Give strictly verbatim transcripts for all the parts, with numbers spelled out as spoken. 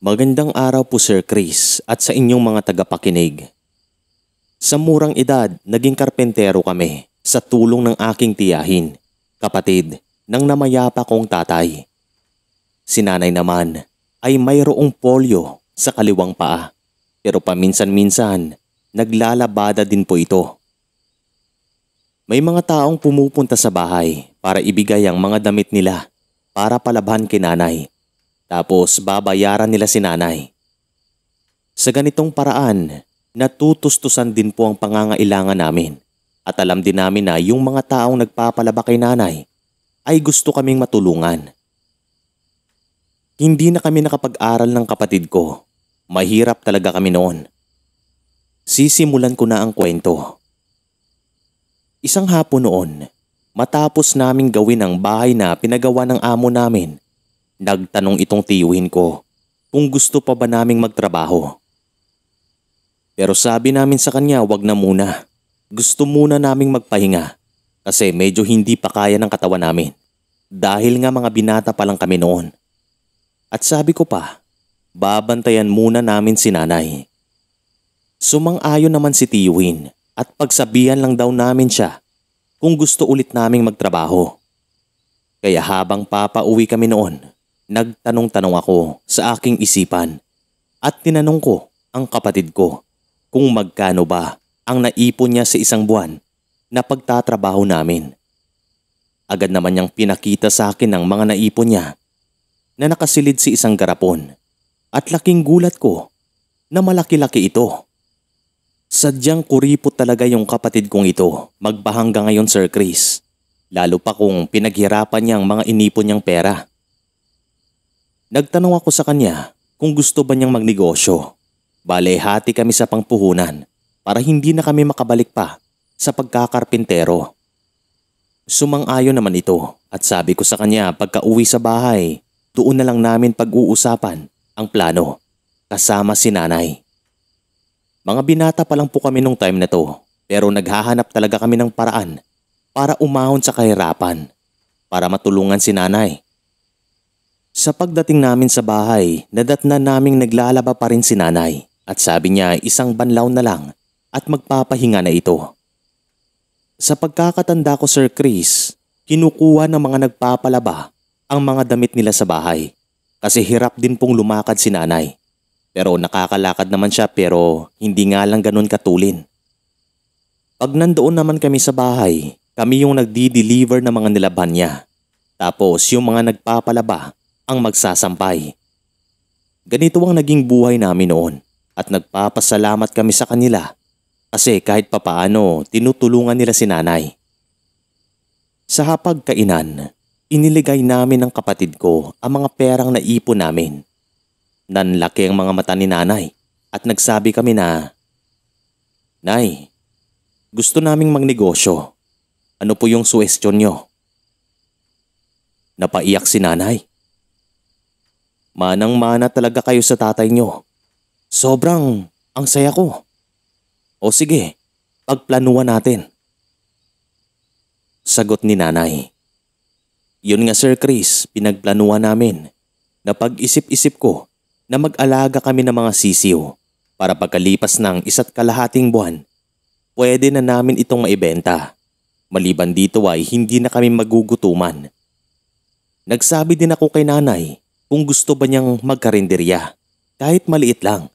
Magandang araw po Sir Chris at sa inyong mga tagapakinig. Sa murang edad, naging karpentero kami sa tulong ng aking tiyahin, kapatid ng namayapa kong tatay. Si nanay naman ay mayroong polio sa kaliwang paa pero paminsan-minsan naglalabada din po ito. May mga taong pumupunta sa bahay para ibigay ang mga damit nila para palabhan kay nanay. Tapos babayaran nila si nanay. Sa ganitong paraan, natutustusan din po ang pangangailangan namin. At alam din namin na yung mga taong nagpapalaba kay nanay ay gusto kaming matulungan. Hindi na kami nakapag-aral ng kapatid ko. Mahirap talaga kami noon. Sisimulan ko na ang kwento. Isang hapon noon, matapos naming gawin ang bahay na pinagawa ng amo namin, nagtanong itong tiyuhin ko kung gusto pa ba naming magtrabaho. Pero sabi namin sa kanya wag na muna. Gusto muna naming magpahinga kasi medyo hindi pa kaya ng katawan namin. Dahil nga mga binata pa lang kami noon. At sabi ko pa, babantayan muna namin si nanay. Sumang-ayon naman si tiyuhin at pagsabihan lang daw namin siya kung gusto ulit naming magtrabaho. Kaya habang papauwi kami noon, nagtanong-tanong ako sa aking isipan at tinanong ko ang kapatid ko kung magkano ba ang naipon niya sa isang buwan na pagtatrabaho namin. Agad naman niyang pinakita sa akin ang mga naipon niya na nakasilid sa isang garapon at laking gulat ko na malaki-laki ito. Sadyang kuripot talaga yung kapatid kong ito magbahangga ngayon Sir Chris, lalo pa kung pinaghirapan niyang mga inipon niyang pera. Nagtanong ako sa kanya kung gusto ba niyang magnegosyo. Bale, hati kami sa pangpuhunan para hindi na kami makabalik pa sa pagkakarpintero. Sumang-ayon naman ito at sabi ko sa kanya pagka-uwi sa bahay, doon na lang namin pag-uusapan ang plano kasama si nanay. Mga binata pa lang po kami nung time na to pero naghahanap talaga kami ng paraan para umahon sa kahirapan para matulungan si nanay. Sa pagdating namin sa bahay, nadatnan naming naglalaba pa rin si nanay at sabi niya isang banlaw na lang at magpapahinga na ito. Sa pagkakatanda ko Sir Chris, kinukuha ng mga nagpapalaba ang mga damit nila sa bahay kasi hirap din pong lumakad si nanay. Pero nakakalakad naman siya pero hindi nga lang ganun katulin. Pag nandoon naman kami sa bahay, kami yung nagdi-deliver ng mga nilabhan niya. Tapos yung mga nagpapalaba ang magsasampay. Ganito ang naging buhay namin noon at nagpapasalamat kami sa kanila kasi kahit papaano tinutulungan nila si nanay. Sa hapagkainan, iniligay namin ng kapatid ko ang mga perang naipon namin. Nanlaki ang mga mata ni nanay at nagsabi kami na, "Nay, gusto naming magnegosyo. Ano po yung suwestyon nyo?" Napaiyak si nanay. "Manang-mana talaga kayo sa tatay nyo. Sobrang ang saya ko. O sige, pagplanuhan natin." Sagot ni nanay. Yun nga Sir Chris, pinagplanuhan namin. Napag-isip-isip ko na mag-alaga kami ng mga sisiw para pagkalipas ng isa't kalahating buwan, pwede na namin itong maibenta. Maliban dito ay hindi na kami magugutuman. Nagsabi din ako kay nanay kung gusto ba niyang magkarinderya, kahit maliit lang.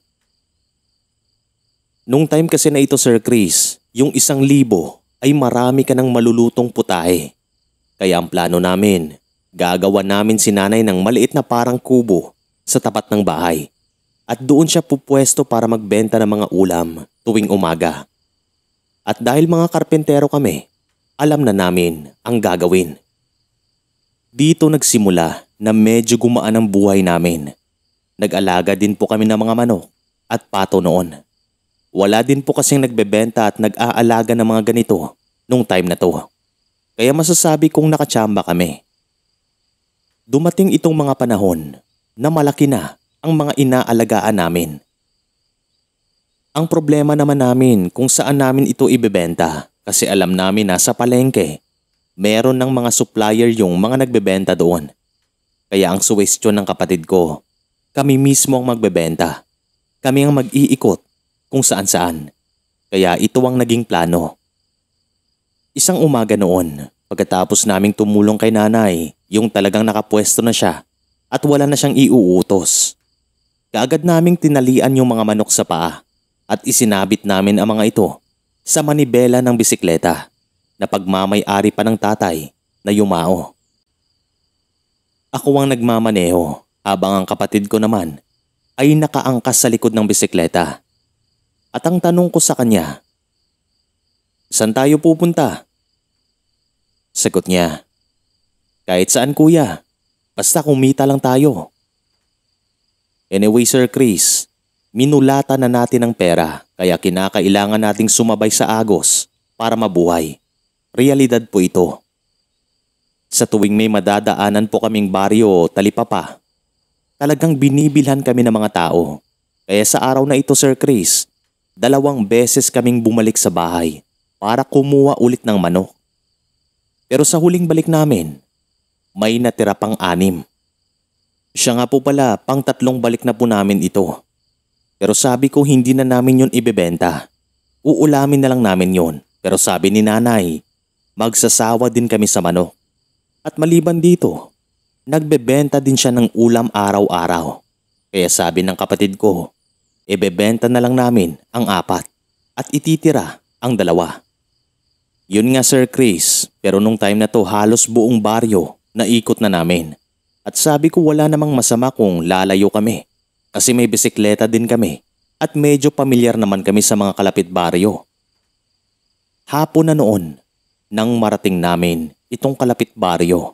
Nung time kasi na ito Sir Chris, yung isang libo ay marami ka ng malulutong putahe. Kaya ang plano namin, gagawa namin si nanay ng maliit na parang kubo sa tapat ng bahay. At doon siya pupwesto para magbenta ng mga ulam tuwing umaga. At dahil mga karpentero kami, alam na namin ang gagawin. Dito nagsimula na medyo gumaan ang buhay namin. Nag-alaga din po kami ng mga manok at pato noon. Wala din po kasing nagbebenta at nag-aalaga ng mga ganito nung time na to. Kaya masasabi kong nakachamba kami. Dumating itong mga panahon na malaki na ang mga inaalagaan namin. Ang problema naman namin kung saan namin ito ibebenta kasi alam namin na sa palengke meron ng mga supplier yung mga nagbebenta doon. Kaya ang suwestyon ng kapatid ko, Kami mismo ang magbebenta. Kami ang mag-iikot kung saan-saan. Kaya ito ang naging plano. Isang umaga noon, pagkatapos naming tumulong kay nanay, yung talagang nakapwesto na siya at wala na siyang iuutos. Kaagad naming tinalian yung mga manok sa paa at isinabit namin ang mga ito sa manibela ng bisikleta na pagmamay-ari pa ng tatay na Yumao. Ako ang nagmamaneho habang ang kapatid ko naman ay nakaangkas sa likod ng bisikleta. At ang tanong ko sa kanya, "Saan tayo pupunta?" Sagot niya, "Kahit saan kuya, basta kumita lang tayo." Anyway Sir Chris, minulatan na natin ang pera kaya kinakailangan nating sumabay sa agos para mabuhay. Realidad po ito. Sa tuwing may madadaanan po kaming baryo o talipapa, talagang binibilhan kami ng mga tao. Kaya sa araw na ito Sir Chris, dalawang beses kaming bumalik sa bahay para kumuha ulit ng manok. Pero sa huling balik namin, may natira pang anim. Siya nga po pala, pang tatlong balik na po namin ito. Pero sabi ko hindi na namin yun ibebenta. Uulamin na lang namin yun. Pero sabi ni nanay, magsasawa din kami sa manok. At maliban dito, nagbebenta din siya ng ulam araw-araw. Kaya sabi ng kapatid ko, ibebenta na lang namin ang apat at ititira ang dalawa. Yun nga Sir Chris, pero nung time na to halos buong baryo na ikot na namin. At sabi ko wala namang masama kung lalayo kami kasi may bisikleta din kami at medyo pamilyar naman kami sa mga kalapit baryo. Hapon na noon nang marating namin itong kalapit baryo.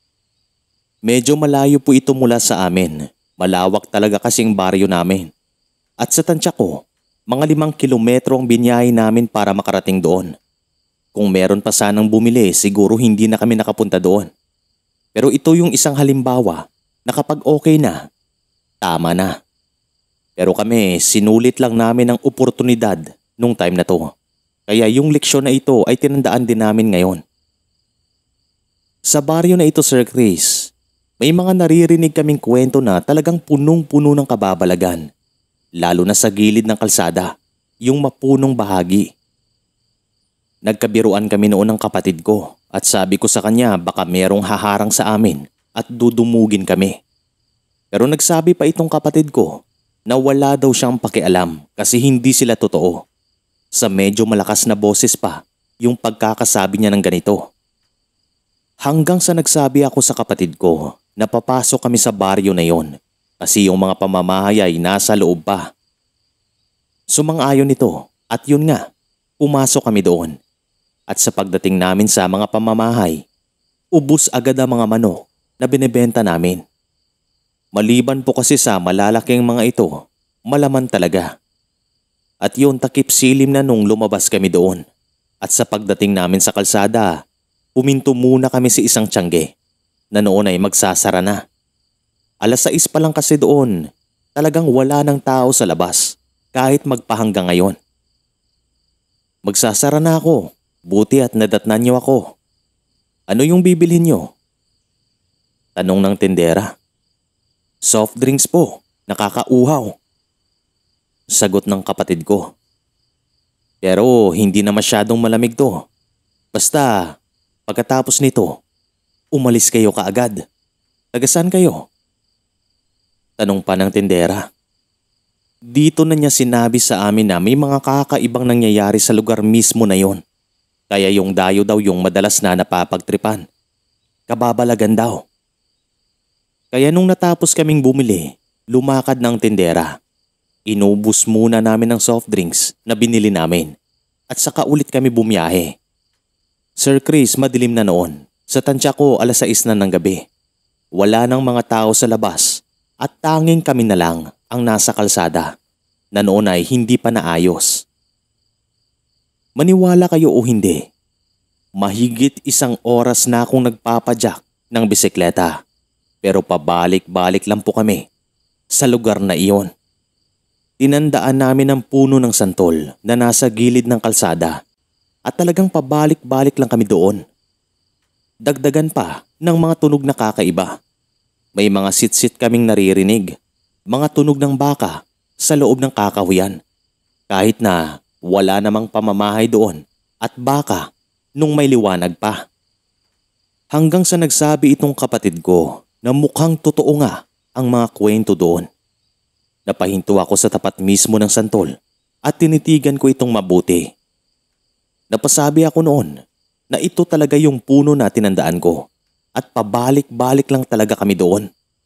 Medyo malayo po ito mula sa amin. Malawak talaga kasing baryo namin. At sa tansya ko, mga limang kilometro ang binyahe namin para makarating doon. Kung meron pa sanang bumili, siguro hindi na kami nakapunta doon. Pero ito yung isang halimbawa na kapag okay na, tama na. Pero kami, sinulit lang namin ang oportunidad nung time na to. Kaya yung leksyon na ito ay tinandaan din namin ngayon. Sa baryo na ito Sir Chris, may mga naririnig kaming kwento na talagang punong-puno ng kababalagan. Lalo na sa gilid ng kalsada, yung mapunong bahagi. Nagkabiruan kami noon ng kapatid ko at sabi ko sa kanya baka merong haharang sa amin at dudumugin kami. Pero nagsabi pa itong kapatid ko na wala daw siyang pakialam kasi hindi sila totoo. Sa medyo malakas na boses pa yung pagkakasabi niya ng ganito. Hanggang sa nagsabi ako sa kapatid ko na papasok kami sa baryo na yon kasi yung mga pamamahay ay nasa loob pa. Sumang-ayon nito at yun nga, pumasok kami doon. At sa pagdating namin sa mga pamamahay, ubos agad ang mga manok na binebenta namin. Maliban po kasi sa malalaking mga ito, malaman talaga. At yun takip silim na nung lumabas kami doon. At sa pagdating namin sa kalsada, huminto muna kami sa isang tiyangge na noon ay magsasara na. Alas sais pa lang kasi doon, talagang wala ng tao sa labas kahit magpahanggang ngayon. Magsasara na ako. Buti at nadatnan niyo ako. Ano yung bibilhin niyo? Tanong ng tindera. Soft drinks po, nakakauhaw. Sagot ng kapatid ko. Pero hindi na masyadong malamig to. Basta, pagkatapos nito, umalis kayo kaagad. Taga-saan kayo? Tanong pa ng tindera. Dito na niya sinabi sa amin na may mga kakaibang nangyayari sa lugar mismo na yon. Kaya yung dayo daw yung madalas na napapagtripan. Kababalagan daw. Kaya nung natapos kaming bumili, lumakad ng tindera. Inubos muna namin ng soft drinks na binili namin. At saka ulit kami bumiyahe. Sir Chris, madilim na noon. Sa tansya ko alas sais na ng gabi. Wala nang mga tao sa labas. At tanging kami na lang ang nasa kalsada. Na noon ay hindi pa naayos. Maniwala kayo o hindi, mahigit isang oras na akong nagpapadyak ng bisikleta pero pabalik-balik lang po kami sa lugar na iyon. Tinandaan namin ang puno ng santol na nasa gilid ng kalsada at talagang pabalik-balik lang kami doon. Dagdagan pa ng mga tunog na kakaiba. May mga sit-sit kaming naririnig mga tunog ng baka sa loob ng kakahuyan. Kahit na wala namang pamamahay doon at baka nung may liwanag pa. Hanggang sa nagsabi itong kapatid ko na mukhang totoo nga ang mga kwento doon. Napahinto ako sa tapat mismo ng santol at tinitigan ko itong mabuti. Napasabi ako noon na ito talaga yung puno na tinandaan ko at pabalik-balik lang talaga kami doon.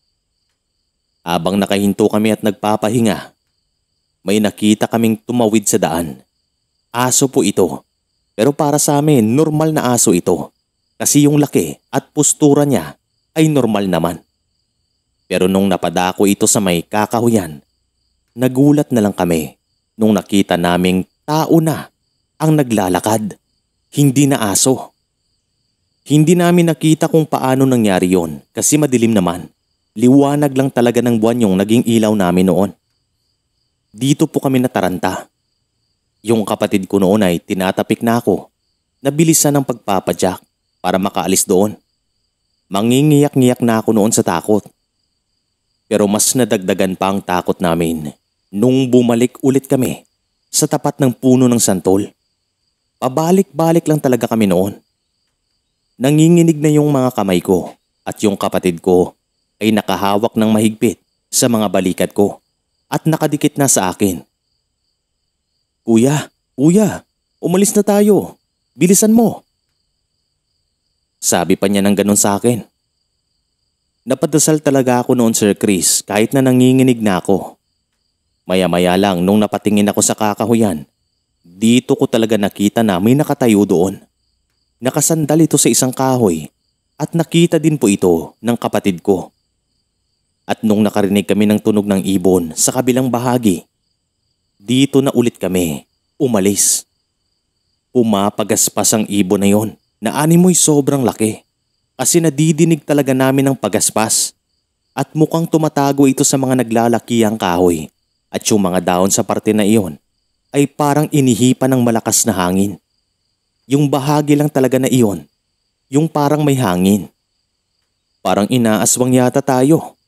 Habang nakahinto kami at nagpapahinga, may nakita kaming tumawid sa daan. Aso po ito, pero para sa amin normal na aso ito kasi yung laki at postura niya ay normal naman. Pero nung napadako ito sa may kakahuyan, nagulat na lang kami nung nakita naming tao na ang naglalakad, hindi na aso. Hindi namin nakita kung paano nangyari yon kasi madilim naman. Liwanag lang talaga ng buwan yung naging ilaw namin noon. Dito po kami nataranta. Yung kapatid ko noon ay tinatapik na ako. Nabilisan ng pagpapadyak para makaalis doon. Mangingiyak-ngiyak na ako noon sa takot. Pero mas nadagdagan pa ang takot namin nung bumalik ulit kami sa tapat ng puno ng santol. Pabalik-balik lang talaga kami noon. Nanginginig na yung mga kamay ko at yung kapatid ko ay nakahawak ng mahigpit sa mga balikat ko at nakadikit na sa akin. Kuya, kuya, umalis na tayo. Bilisan mo. Sabi pa niya ng ganun sa akin. Napadasal talaga ako noon, Sir Chris, kahit na nanginginig na ako. Maya-maya lang nung napatingin ako sa kakahuyan, dito ko talaga nakita na may nakatayo doon. Nakasandal ito sa isang kahoy at nakita din po ito ng kapatid ko. At nung nakarinig kami ng tunog ng ibon sa kabilang bahagi, dito na ulit kami umalis. Pumapagaspas ang ibon na yon na animoy sobrang laki kasi nadidinig talaga namin ang pagaspas at mukhang tumatago ito sa mga naglalakihang kahoy at yung mga dahon sa parte na iyon ay parang inihipan ng malakas na hangin. Yung bahagi lang talaga na iyon, yung parang may hangin. Parang inaaswang yata tayo.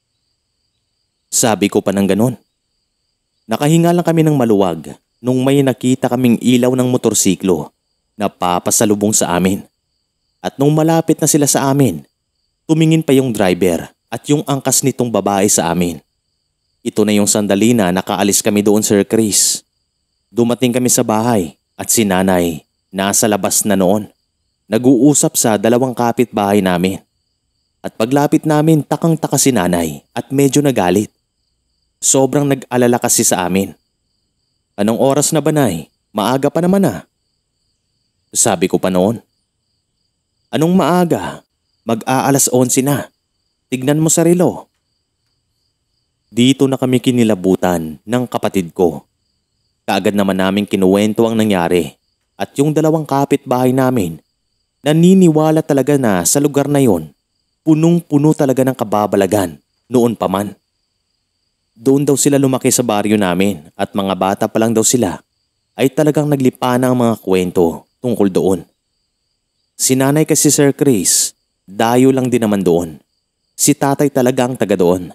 Sabi ko pa ng ganon. Nakahinga lang kami ng maluwag nung may nakita kaming ilaw ng motorsiklo na papasalubong sa amin. At nung malapit na sila sa amin, tumingin pa yung driver at yung angkas nitong babae sa amin. Ito na yung sandali na nakaalis kami doon, Sir Chris. Dumating kami sa bahay at si nanay nasa labas na noon. Nag-uusap sa dalawang kapitbahay namin. At paglapit namin, takang-taka si nanay at medyo nagalit. Sobrang nag-alala kasi sa amin. Anong oras na ba, Nay? Maaga pa naman ah. Sabi ko pa noon. Anong maaga? Mag-aalas onse na. Tignan mo sa relo. Dito na kami kinilabutan ng kapatid ko. Kaagad naman namin kinuwento ang nangyari at yung dalawang kapitbahay namin naniniwala talaga na sa lugar na yon punong-puno talaga ng kababalagan noon pa man. Doon daw sila lumaki sa baryo namin at mga bata pa lang daw sila ay talagang naglipa na ang mga kwento tungkol doon. Si nanay kasi, Sir Chris, dayo lang din naman doon. Si tatay talaga ang taga doon.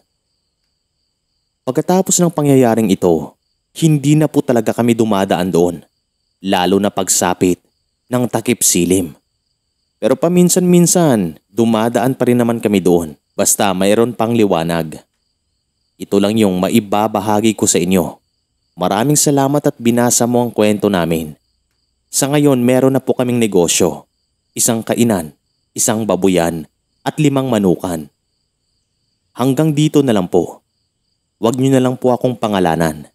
Pagkatapos ng pangyayaring ito, hindi na po talaga kami dumadaan doon, lalo na pagsapit ng takip silim. Pero paminsan-minsan, dumadaan pa rin naman kami doon basta mayroon pang liwanag. Ito lang yung maibabahagi ko sa inyo. Maraming salamat at binasa mo ang kwento namin. Sa ngayon meron na po kaming negosyo. Isang kainan, isang babuyan at limang manukan. Hanggang dito na lang po. Huwag niyo na lang po akong pangalanan.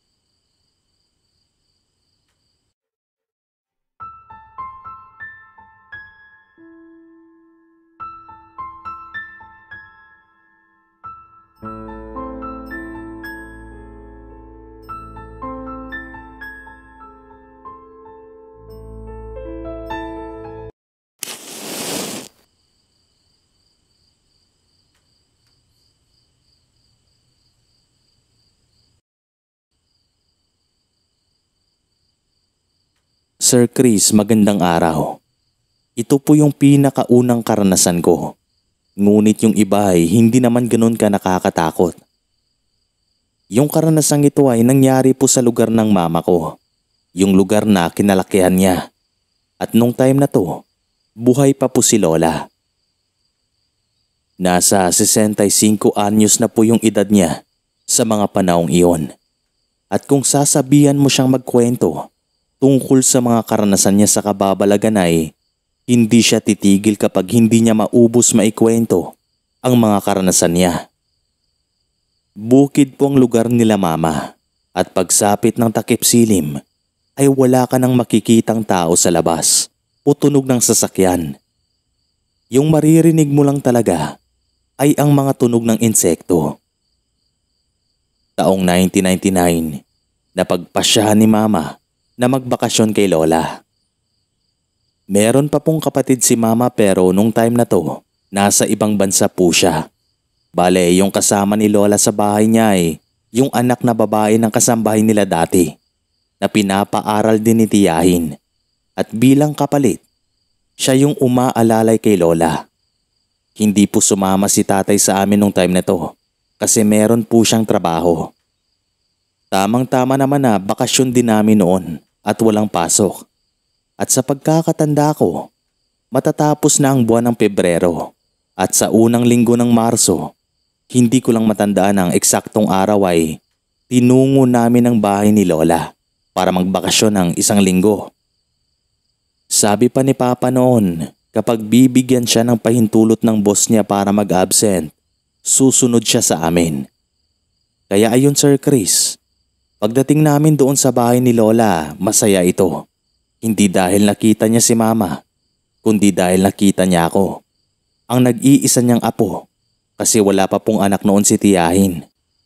Sir Chris, magandang araw. Ito po yung pinakaunang karanasan ko. Ngunit yung iba ay hindi naman ganun ka nakakatakot. Yung karanasang ito ay nangyari po sa lugar ng mama ko, yung lugar na kinalakihan niya. At nung time na to, buhay pa po si Lola. Nasa sesentaysinko anyos na po yung edad niya sa mga panahong iyon. At kung sasabihan mo siyang magkwento tungkol sa mga karanasan niya sa kababalagan ay hindi siya titigil kapag hindi niya maubos maikwento ang mga karanasan niya. Bukid po ang lugar nila mama at pagsapit ng takip silim ay wala ka nang makikitang tao sa labas o tunog ng sasakyan. Yung maririnig mo lang talaga ay ang mga tunog ng insekto. Taong nineteen ninety-nine, napagpasyahan ni mama na magbakasyon kay Lola. Meron pa pong kapatid si mama pero nung time na to, nasa ibang bansa po siya. Bale, yung kasama ni Lola sa bahay niya ay yung anak na babae ng kasambahay nila dati na pinapaaral din ni tiyahin. At bilang kapalit, siya yung umaalalay kay Lola. Hindi po sumama si tatay sa amin nung time na to kasi meron po siyang trabaho. Tamang-tama naman na bakasyon din namin noon at walang pasok. At sa pagkakatanda ko, matatapos na ang buwan ng Pebrero at sa unang linggo ng Marso, hindi ko lang matandaan ang eksaktong araw ay tinungo namin ang bahay ni Lola para magbakasyon ng isang linggo. Sabi pa ni Papa noon, kapag bibigyan siya ng pahintulot ng boss niya para mag-absent, susunod siya sa amin. Kaya ayun Sir Chris, pagdating namin doon sa bahay ni Lola, masaya ito. Hindi dahil nakita niya si Mama, kundi dahil nakita niya ako, ang nag-iisa niyang apo, kasi wala pa pong anak noon si tiyahin.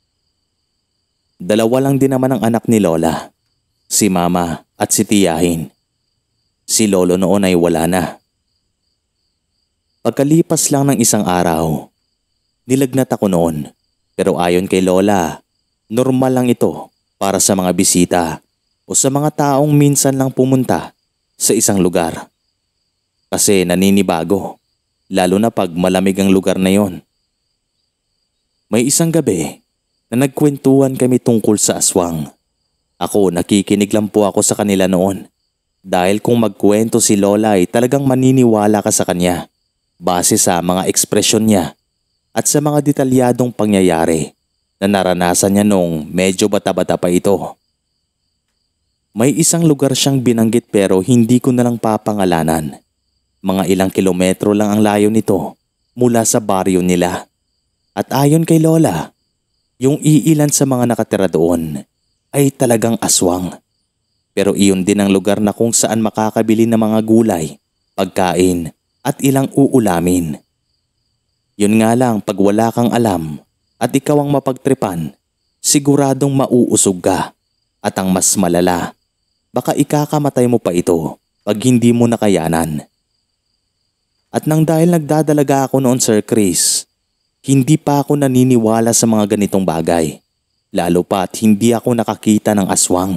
Dalawa lang din naman ang anak ni Lola, si Mama at si tiyahin. Si Lolo noon ay wala na. Pagkalipas lang ng isang araw, nilagnat ako noon, pero ayon kay Lola, normal lang ito para sa mga bisita o sa mga taong minsan lang pumunta sa isang lugar. Kasi naninibago, lalo na pag malamig ang lugar na yon. May isang gabi na nagkwentuhan kami tungkol sa aswang. Ako nakikinig lang po ako sa kanila noon. Dahil kung magkwento si Lola ay talagang maniniwala ka sa kanya base sa mga ekspresyon niya at sa mga detalyadong pangyayari na naranasan niya nung medyo bata-bata pa ito. May isang lugar siyang binanggit pero hindi ko na lang papangalanan. Mga ilang kilometro lang ang layo nito mula sa baryo nila. At ayon kay Lola, yung iilan sa mga nakatira doon ay talagang aswang. Pero iyon din ang lugar na kung saan makakabili ng mga gulay, pagkain at ilang uulamin. Yun nga lang pag wala kang alam at ikaw ang mapagtripan, siguradong mauusog ka. At ang mas malala, baka ikakamatay mo pa ito pag hindi mo nakayanan. At nang dahil nagdadalaga ako noon Sir Chris, hindi pa ako naniniwala sa mga ganitong bagay. Lalo pa at hindi ako nakakita ng aswang.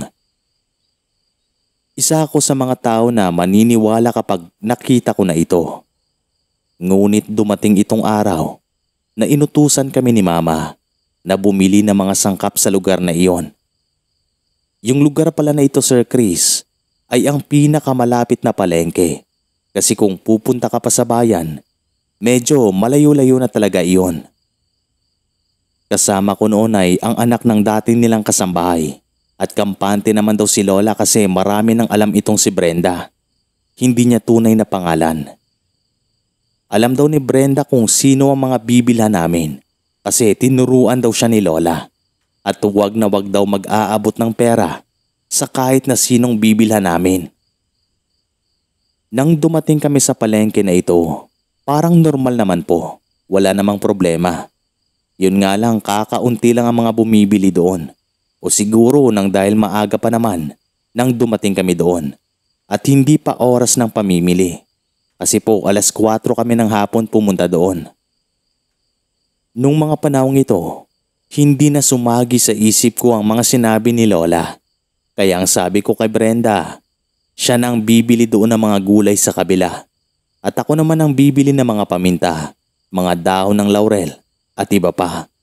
Isa ako sa mga tao na maniniwala kapag nakita ko na ito. Ngunit dumating itong araw na inutusan kami ni Mama na bumili ng mga sangkap sa lugar na iyon. Yung lugar pala na ito Sir Chris ay ang pinakamalapit na palengke kasi kung pupunta ka pa sa bayan, medyo malayo-layo na talaga iyon. Kasama ko noon ay ang anak ng dating nilang kasambahay. At kampante naman daw si Lola kasi marami nang alam itong si Brenda. Hindi niya tunay na pangalan. Alam daw ni Brenda kung sino ang mga bibilhan namin kasi tinuruan daw siya ni Lola. At huwag na huwag daw mag-aabot ng pera sa kahit na sinong bibilhan namin. Nang dumating kami sa palengke na ito, parang normal naman po. Wala namang problema. Yun nga lang kakaunti lang ang mga bumibili doon. O siguro nang dahil maaga pa naman nang dumating kami doon at hindi pa oras ng pamimili. Kasi po alas kwatro kami ng hapon pumunta doon. Nung mga panahong ito, hindi na sumagi sa isip ko ang mga sinabi ni Lola. Kaya ang sabi ko kay Brenda, siya nang bibili doon ng mga gulay sa kabila. At ako naman ang bibili ng mga paminta, mga dahon ng laurel at iba pa.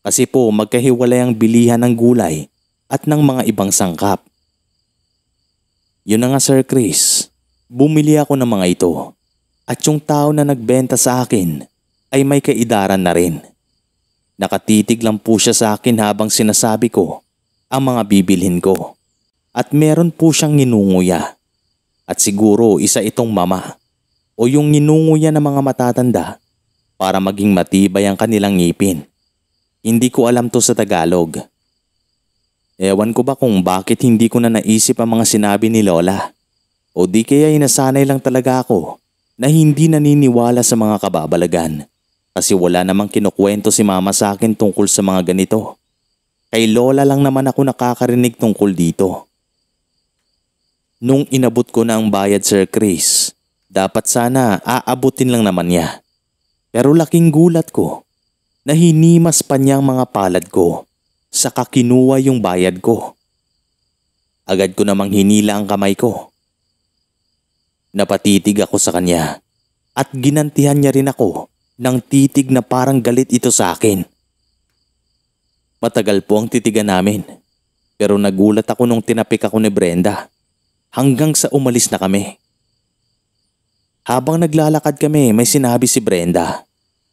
Kasi po magkahiwalay ang bilihan ng gulay at ng mga ibang sangkap. Yun na nga Sir Chris, bumili ako ng mga ito at yung tao na nagbenta sa akin ay may kaidaran na rin. Nakatitig lang po siya sa akin habang sinasabi ko ang mga bibilhin ko at meron po siyang nginunguya. At siguro isa itong mama o yung nginunguya ng mga matatanda para maging matibay ang kanilang ngipin. Hindi ko alam to sa Tagalog. Ewan ko ba kung bakit hindi ko na naisip ang mga sinabi ni Lola. O di kaya inasanay lang talaga ako na hindi naniniwala sa mga kababalagan. Kasi wala namang kinukwento si mama sa akin tungkol sa mga ganito. Kay Lola lang naman ako nakakarinig tungkol dito. Nung inabot ko na ang bayad Sir Chris, dapat sana aabutin lang naman niya. Pero laking gulat ko na hinimas pa niya ang mga palad ko. Saka kinuha yung bayad ko. Agad ko namang hinila ang kamay ko. Napatitig ako sa kanya at ginantihan niya rin ako ng titig na parang galit ito sa akin. Matagal po ang titigan namin pero nagulat ako nung tinapik ako ni Brenda hanggang sa umalis na kami. Habang naglalakad kami may sinabi si Brenda.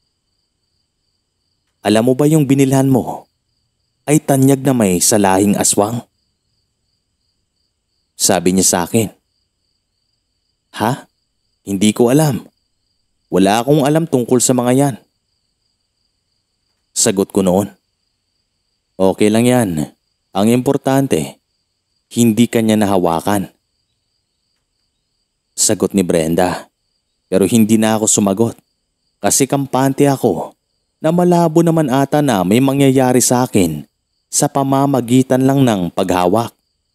Alam mo ba yung binilhan mo ay tanyag na may salahing aswang? Sabi niya sa akin. Ha? Hindi ko alam. Wala akong alam tungkol sa mga yan. Sagot ko noon. Okay lang yan. Ang importante, hindi kanya nahawakan. Sagot ni Brenda. Pero hindi na ako sumagot. Kasi kampante ako na malabo naman ata na may mangyayari sa akin sa pamamagitan lang ng paghawak.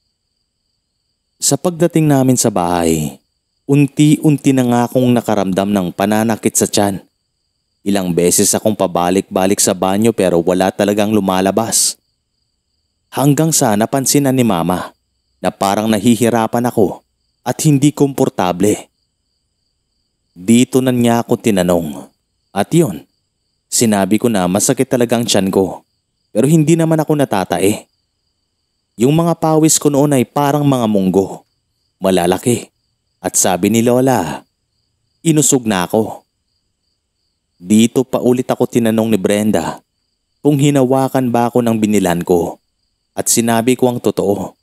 Sa pagdating namin sa bahay, unti-unti na nga akong nakaramdam ng pananakit sa tiyan. Ilang beses akong pabalik-balik sa banyo pero wala talagang lumalabas. Hanggang sa napansin na ni Mama na parang nahihirapan ako at hindi komportable. Dito na niya ako tinanong at yun, sinabi ko na masakit talagang tiyan ko. Pero hindi naman ako natatae. Yung mga pawis ko noon ay parang mga munggo. Malalaki. At sabi ni Lola, inusog na ako. Dito pa ulit ako tinanong ni Brenda kung hinawakan ba ako ng binilan ko. At sinabi ko ang totoo.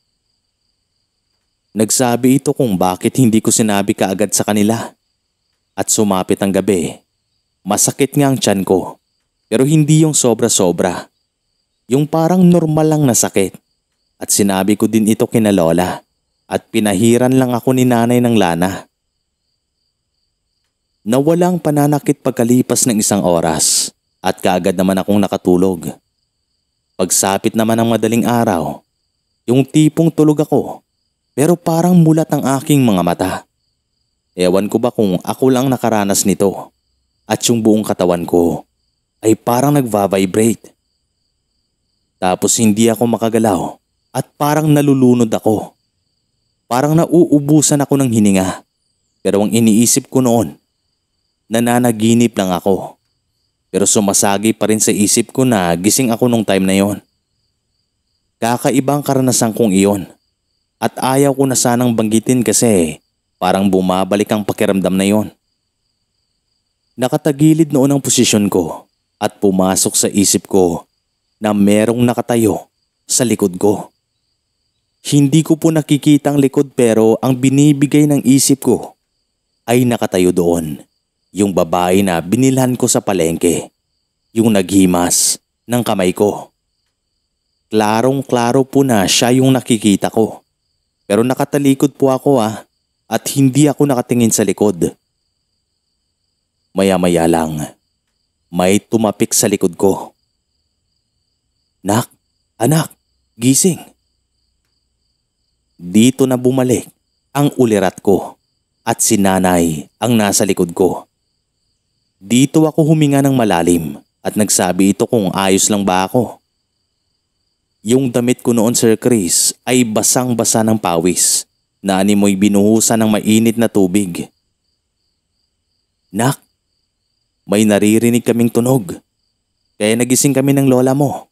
Nagsabi ito kung bakit hindi ko sinabi kaagad sa kanila. At sumapit ang gabi. Masakit nga ang tiyan ko. Pero hindi yung sobra-sobra. Yung parang normal lang na sakit. At sinabi ko din ito kina Lola at pinahiran lang ako ni nanay ng lana. Nawala ang pananakit pagkalipas ng isang oras at kaagad naman akong nakatulog. Pagsapit naman ng madaling araw, yung tipong tulog ako pero parang mulat ang aking mga mata. Ewan ko ba kung ako lang nakaranas nito at yung buong katawan ko ay parang nagva-vibrate. Tapos hindi ako makagalaw at parang nalulunod ako. Parang nauubusan ako ng hininga. Pero ang iniisip ko noon, nananaginip lang ako. Pero sumasagi pa rin sa isip ko na gising ako nung time na yon. Kakaibang karanasan kong iyon. At ayaw ko na sanang banggitin kasi parang bumabalik ang pakiramdam na yon. Nakatagilid noon ang posisyon ko at pumasok sa isip ko na merong nakatayo sa likod ko. Hindi ko po nakikita ang likod pero ang binibigay ng isip ko ay nakatayo doon. Yung babae na binilhan ko sa palengke. Yung naghimas ng kamay ko. Klarong-klaro po na siya yung nakikita ko. Pero nakatalikod po ako ah at hindi ako nakatingin sa likod. Maya-maya lang, may tumapik sa likod ko. Nak, anak, gising. Dito na bumalik ang ulirat ko at si nanay ang nasa likod ko. Dito ako huminga ng malalim at nagsabi ito kung ayos lang ba ako. Yung damit ko noon Sir Chris ay basang-basa ng pawis na animoy binuhusan ng mainit na tubig. Nak, may naririnig kaming tunog. Kaya nagising kami ng lola mo.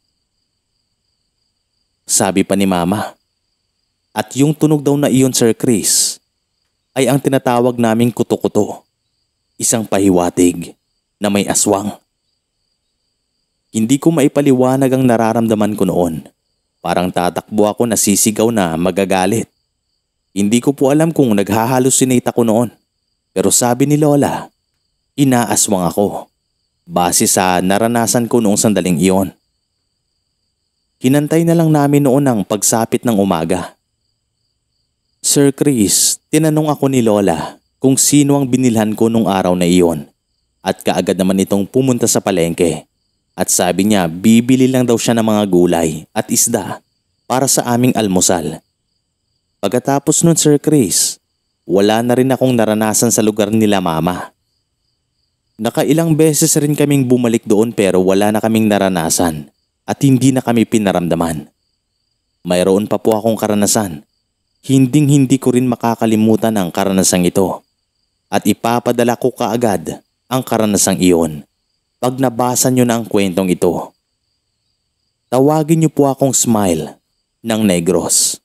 Sabi pa ni Mama. At yung tunog daw na iyon, Sir Chris, ay ang tinatawag naming kuto-kuto. Isang pahiwatig na may aswang. Hindi ko maipaliwanag ang nararamdaman ko noon. Parang tatakbo ako, nasisigaw na magagalit. Hindi ko po alam kung naghahalusinate ako noon. Pero sabi ni Lola, inaaswang ako. Base sa naranasan ko noong sandaling iyon. Hinantay na lang namin noon ang pagsapit ng umaga. Sir Chris, tinanong ako ni Lola kung sino ang binilhan ko nung araw na iyon. At kaagad naman itong pumunta sa palengke. At sabi niya bibili lang daw siya ng mga gulay at isda para sa aming almusal. Pagkatapos nun, Sir Chris, wala na rin akong naranasan sa lugar nila Mama. Nakailang beses rin kaming bumalik doon pero wala na kaming naranasan at hindi na kami pinaramdaman. Mayroon pa po akong karanasan. Hinding hindi ko rin makakalimutan ang karanasang ito. At ipapadala ko kaagad ang karanasang iyon pag nabasa nyo na ang kwentong ito. Tawagin nyo po akong Smile ng Negros.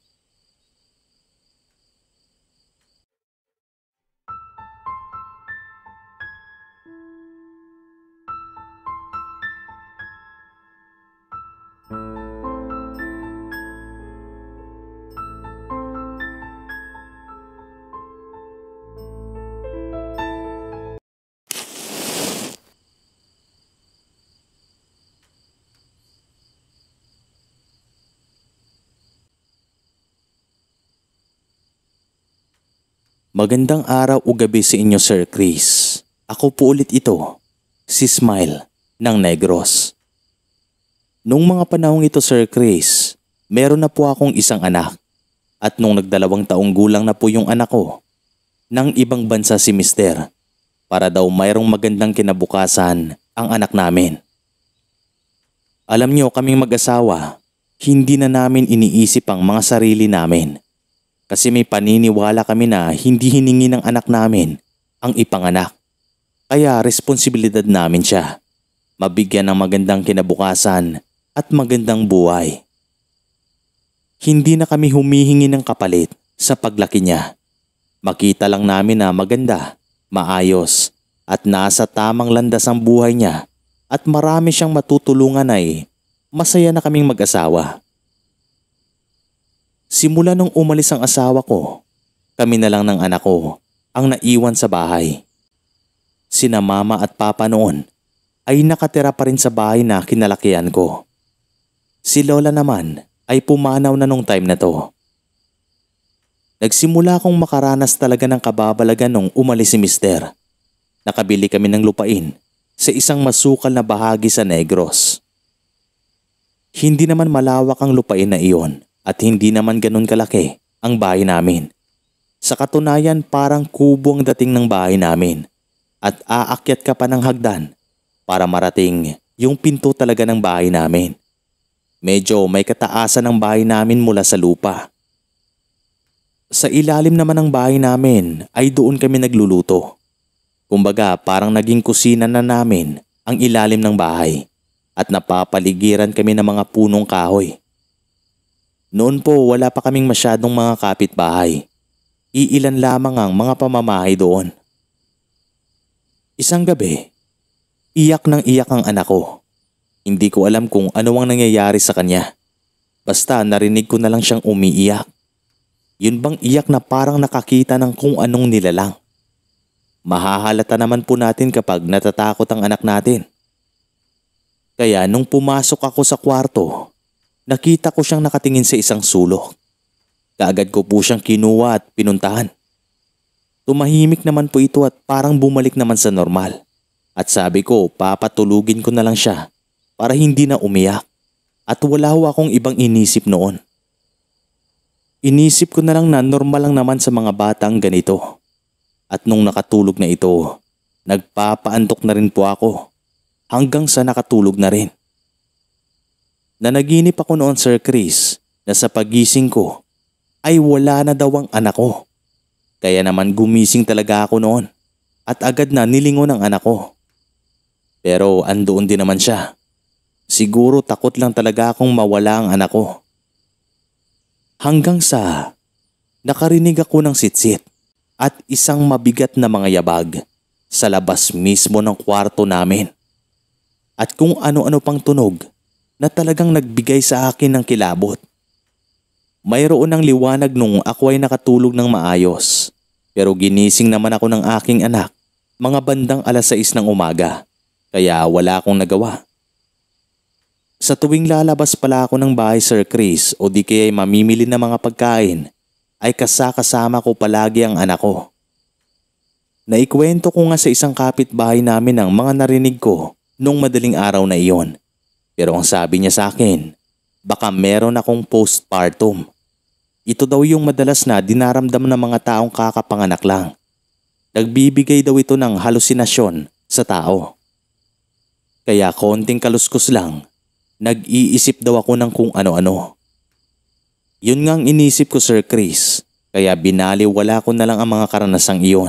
Magandang araw o gabi sa inyo, Sir Chris. Ako po ulit ito, si Smile ng Negros. Nung mga panahong ito, Sir Chris, meron na po akong isang anak. At nung nagdalawang taong gulang na po yung anak ko, nang ibang bansa si Mister para daw mayroong magandang kinabukasan ang anak namin. Alam nyo, kaming mag-asawa, hindi na namin iniisip ang mga sarili namin. Kasi may paniniwala kami na hindi hiningi ng anak namin ang ipanganak. Kaya responsibilidad namin siya. Mabigyan ng magandang kinabukasan at magandang buhay. Hindi na kami humihingi ng kapalit sa paglaki niya. Makita lang namin na maganda, maayos at nasa tamang landas ang buhay niya at marami siyang matutulungan ay masaya na kaming mag-asawa. Simula nung umalis ang asawa ko, kami na lang ng anak ko ang naiwan sa bahay. Sina Mama at Papa noon ay nakatira pa rin sa bahay na kinalakihan ko. Si Lola naman ay pumanaw na nung time na to. Nagsimula akong makaranas talaga ng kababalagan nung umalis si Mister. Nakabili kami ng lupain sa isang masukal na bahagi sa Negros. Hindi naman malawak ang lupain na iyon. At hindi naman ganun kalaki ang bahay namin. Sa katunayan parang kubo ang dating ng bahay namin. At aakyat ka pa ng hagdan para marating yung pinto talaga ng bahay namin. Medyo may kataasan ng bahay namin mula sa lupa. Sa ilalim naman ng bahay namin ay doon kami nagluluto. Kumbaga parang naging kusina na namin ang ilalim ng bahay. At napapaligiran kami ng mga punong kahoy. Noon po wala pa kaming masyadong mga kapitbahay. Iilan lamang ang mga pamamahay doon. Isang gabi, iyak nang iyak ang anak ko. Hindi ko alam kung ano ang nangyayari sa kanya. Basta narinig ko na lang siyang umiiyak. Yun bang iyak na parang nakakita ng kung anong nilalang. Mahahalata naman po natin kapag natatakot ang anak natin. Kaya nung pumasok ako sa kwarto, nakita ko siyang nakatingin sa isang sulok. Kaagad ko po siyang kinuha at pinuntahan. Tumahimik naman po ito at parang bumalik naman sa normal. At sabi ko papatulugin ko na lang siya para hindi na umiyak. At wala ho akong ibang inisip noon. Inisip ko na lang na normal lang naman sa mga batang ganito. At nung nakatulog na ito, nagpapaantok na rin po ako hanggang sa nakatulog na rin. Nanaginip ako noon, Sir Chris, na sa pagising ko ay wala na daw ang anak ko. Kaya naman gumising talaga ako noon at agad na nilingon ang anak ko. Pero andoon din naman siya. Siguro takot lang talaga akong mawala ang anak ko. Hanggang sa nakarinig ako ng sitsit at isang mabigat na mga yabag sa labas mismo ng kwarto namin. At kung ano-ano pang tunog na talagang nagbigay sa akin ng kilabot. Mayroon ng liwanag nung ako ay nakatulog ng maayos. Pero ginising naman ako ng aking anak mga bandang alas sais ng umaga. Kaya wala akong nagawa. Sa tuwing lalabas pala ako ng bahay, Sir Chris, o di kaya mamimili ng mga pagkain, ay kasakasama ko palagi ang anak ko. Naikwento ko nga sa isang kapitbahay namin ang mga narinig ko nung madaling araw na iyon. Pero ang sabi niya sa akin, baka meron akong postpartum. Ito daw yung madalas na dinaramdam ng mga taong kakapanganak lang. Nagbibigay daw ito ng halusinasyon sa tao. Kaya konting kaluskos lang, nag-iisip daw ako ng kung ano-ano. Yun nga ang inisip ko, Sir Chris, kaya binaliwala ko na lang ang mga karanasang iyon.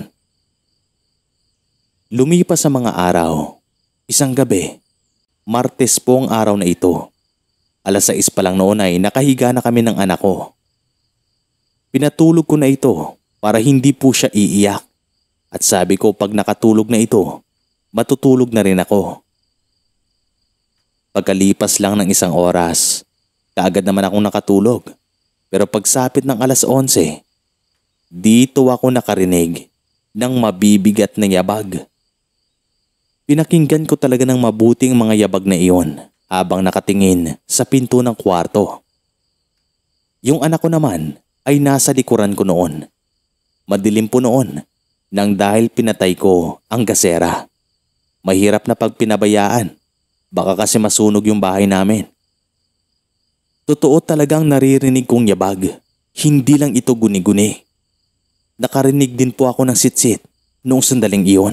Lumipas sa mga araw, isang gabi, Martes po ang araw na ito. alas sais pa lang noon ay nakahiga na kami ng anak ko. Pinatulog ko na ito para hindi po siya iiyak. At sabi ko pag nakatulog na ito, matutulog na rin ako. Pagkalipas lang ng isang oras, kaagad naman akong nakatulog. Pero pagsapit ng alas onse, dito ako nakarinig ng mabibigat na yabag. Pinakinggan ko talaga ng mabuting mga yabag na iyon habang nakatingin sa pinto ng kwarto. Yung anak ko naman ay nasa likuran ko noon. Madilim po noon nang dahil pinatay ko ang gasera. Mahirap na pag pinabayaan. Baka kasi masunog yung bahay namin. Totoo talagang naririnig kong yabag. Hindi lang ito guni-guni. Nakarinig din po ako ng sitsit noong sandaling iyon.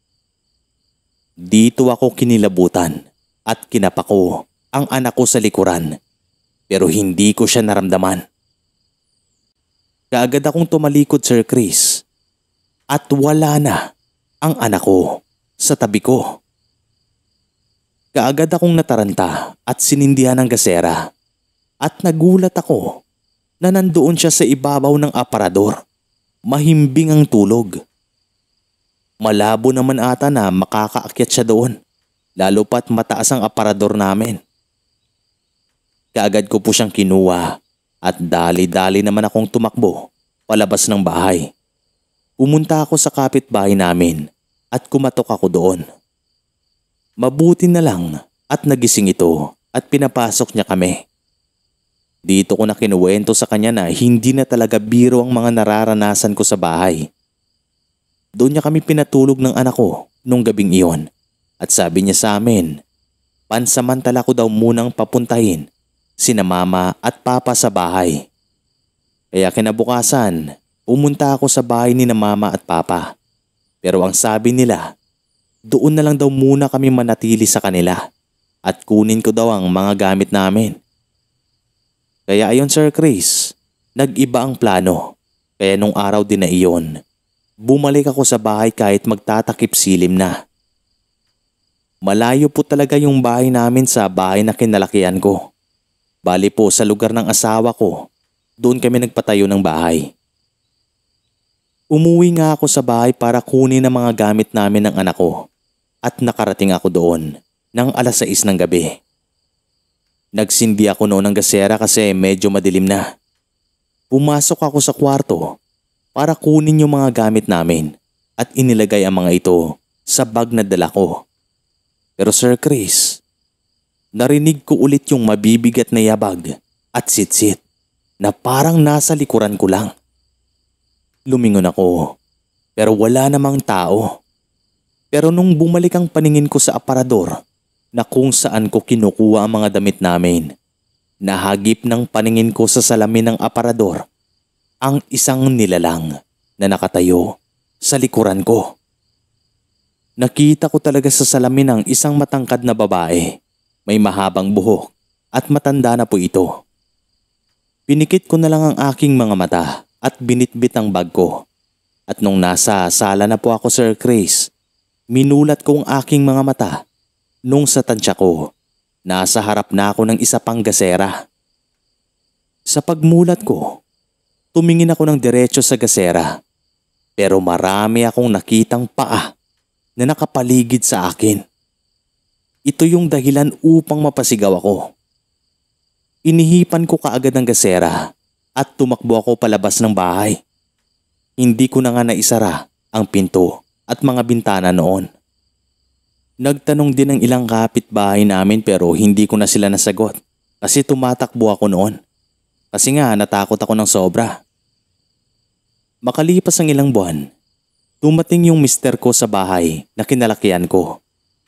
Dito ako kinilabutan at kinapa ko ang anak ko sa likuran. Pero hindi ko siya naramdaman. Kaagad akong tumalikod, Sir Chris. At wala na ang anak ko sa tabi ko. Kaagad akong nataranta at sinindihan ng gasera. At nagulat ako na nandoon siya sa ibabaw ng aparador. Mahimbing ang tulog. Malabo naman ata na makakaakyat siya doon. Lalo pat mataas ang aparador namin. Kaagad ko po siyang kinuha at dali-dali naman akong tumakbo palabas ng bahay. Pumunta ako sa kapitbahay namin at kumatok ako doon. Mabuti na lang at nagising ito at pinapasok niya kami. Dito ko na kinuwento sa kanya na hindi na talaga biro ang mga nararanasan ko sa bahay. Doon niya kami pinatulog ng anak ko nung gabing iyon at sabi niya sa amin, pansamantala ko daw munang papuntahin sina mama at papa sa bahay. Kaya kinabukasan, pumunta ako sa bahay ni na mama at papa. Pero ang sabi nila, doon na lang daw muna kami manatili sa kanila at kunin ko daw ang mga gamit namin. Kaya ayon, Sir Chris, nag-iba ang plano. Kaya nung araw din na iyon, bumalik ako sa bahay kahit magtatakip silim na. Malayo po talaga yung bahay namin sa bahay na kinalakihan ko. Bali po sa lugar ng asawa ko, doon kami nagpatayo ng bahay. Umuwi nga ako sa bahay para kunin ang mga gamit namin ng anak ko at nakarating ako doon ng alas sais ng gabi. Nagsindi ako noon ng gasera kasi medyo madilim na. Pumasok ako sa kwarto para kunin yung mga gamit namin at inilagay ang mga ito sa bag na dala ko. Pero Sir Chris, narinig ko ulit yung mabibigat na yabag at sitsit na parang nasa likuran ko lang. Lumingon ako pero wala namang tao. Pero nung bumalik ang paningin ko sa aparador na kung saan ko kinukuha ang mga damit namin, nahagip ng paningin ko sa salamin ng aparador ang isang nilalang na nakatayo sa likuran ko. Nakita ko talaga sa salamin ang isang matangkad na babae. May mahabang buhok at matanda na po ito. Pinikit ko na lang ang aking mga mata at binitbit ang bag ko. At nung nasa sala na po ako, Sir Chris, minulat ko ang aking mga mata nung sa tansya ko nasa harap na ako ng isa pang gasera. Sa pagmulat ko, tumingin ako ng diretso sa gasera pero marami akong nakitang paa na nakapaligid sa akin. Ito yung dahilan upang mapasigaw ako. Inihipan ko kaagad ang gasera at tumakbo ako palabas ng bahay. Hindi ko na nga naisara ang pinto at mga bintana noon. Nagtanong din ng ilang kapitbahay namin pero hindi ko na sila nasagot kasi tumatakbo ako noon. Kasi nga natakot ako ng sobra. Makalipas ang ilang buwan, dumating yung mister ko sa bahay na kinalakihan ko.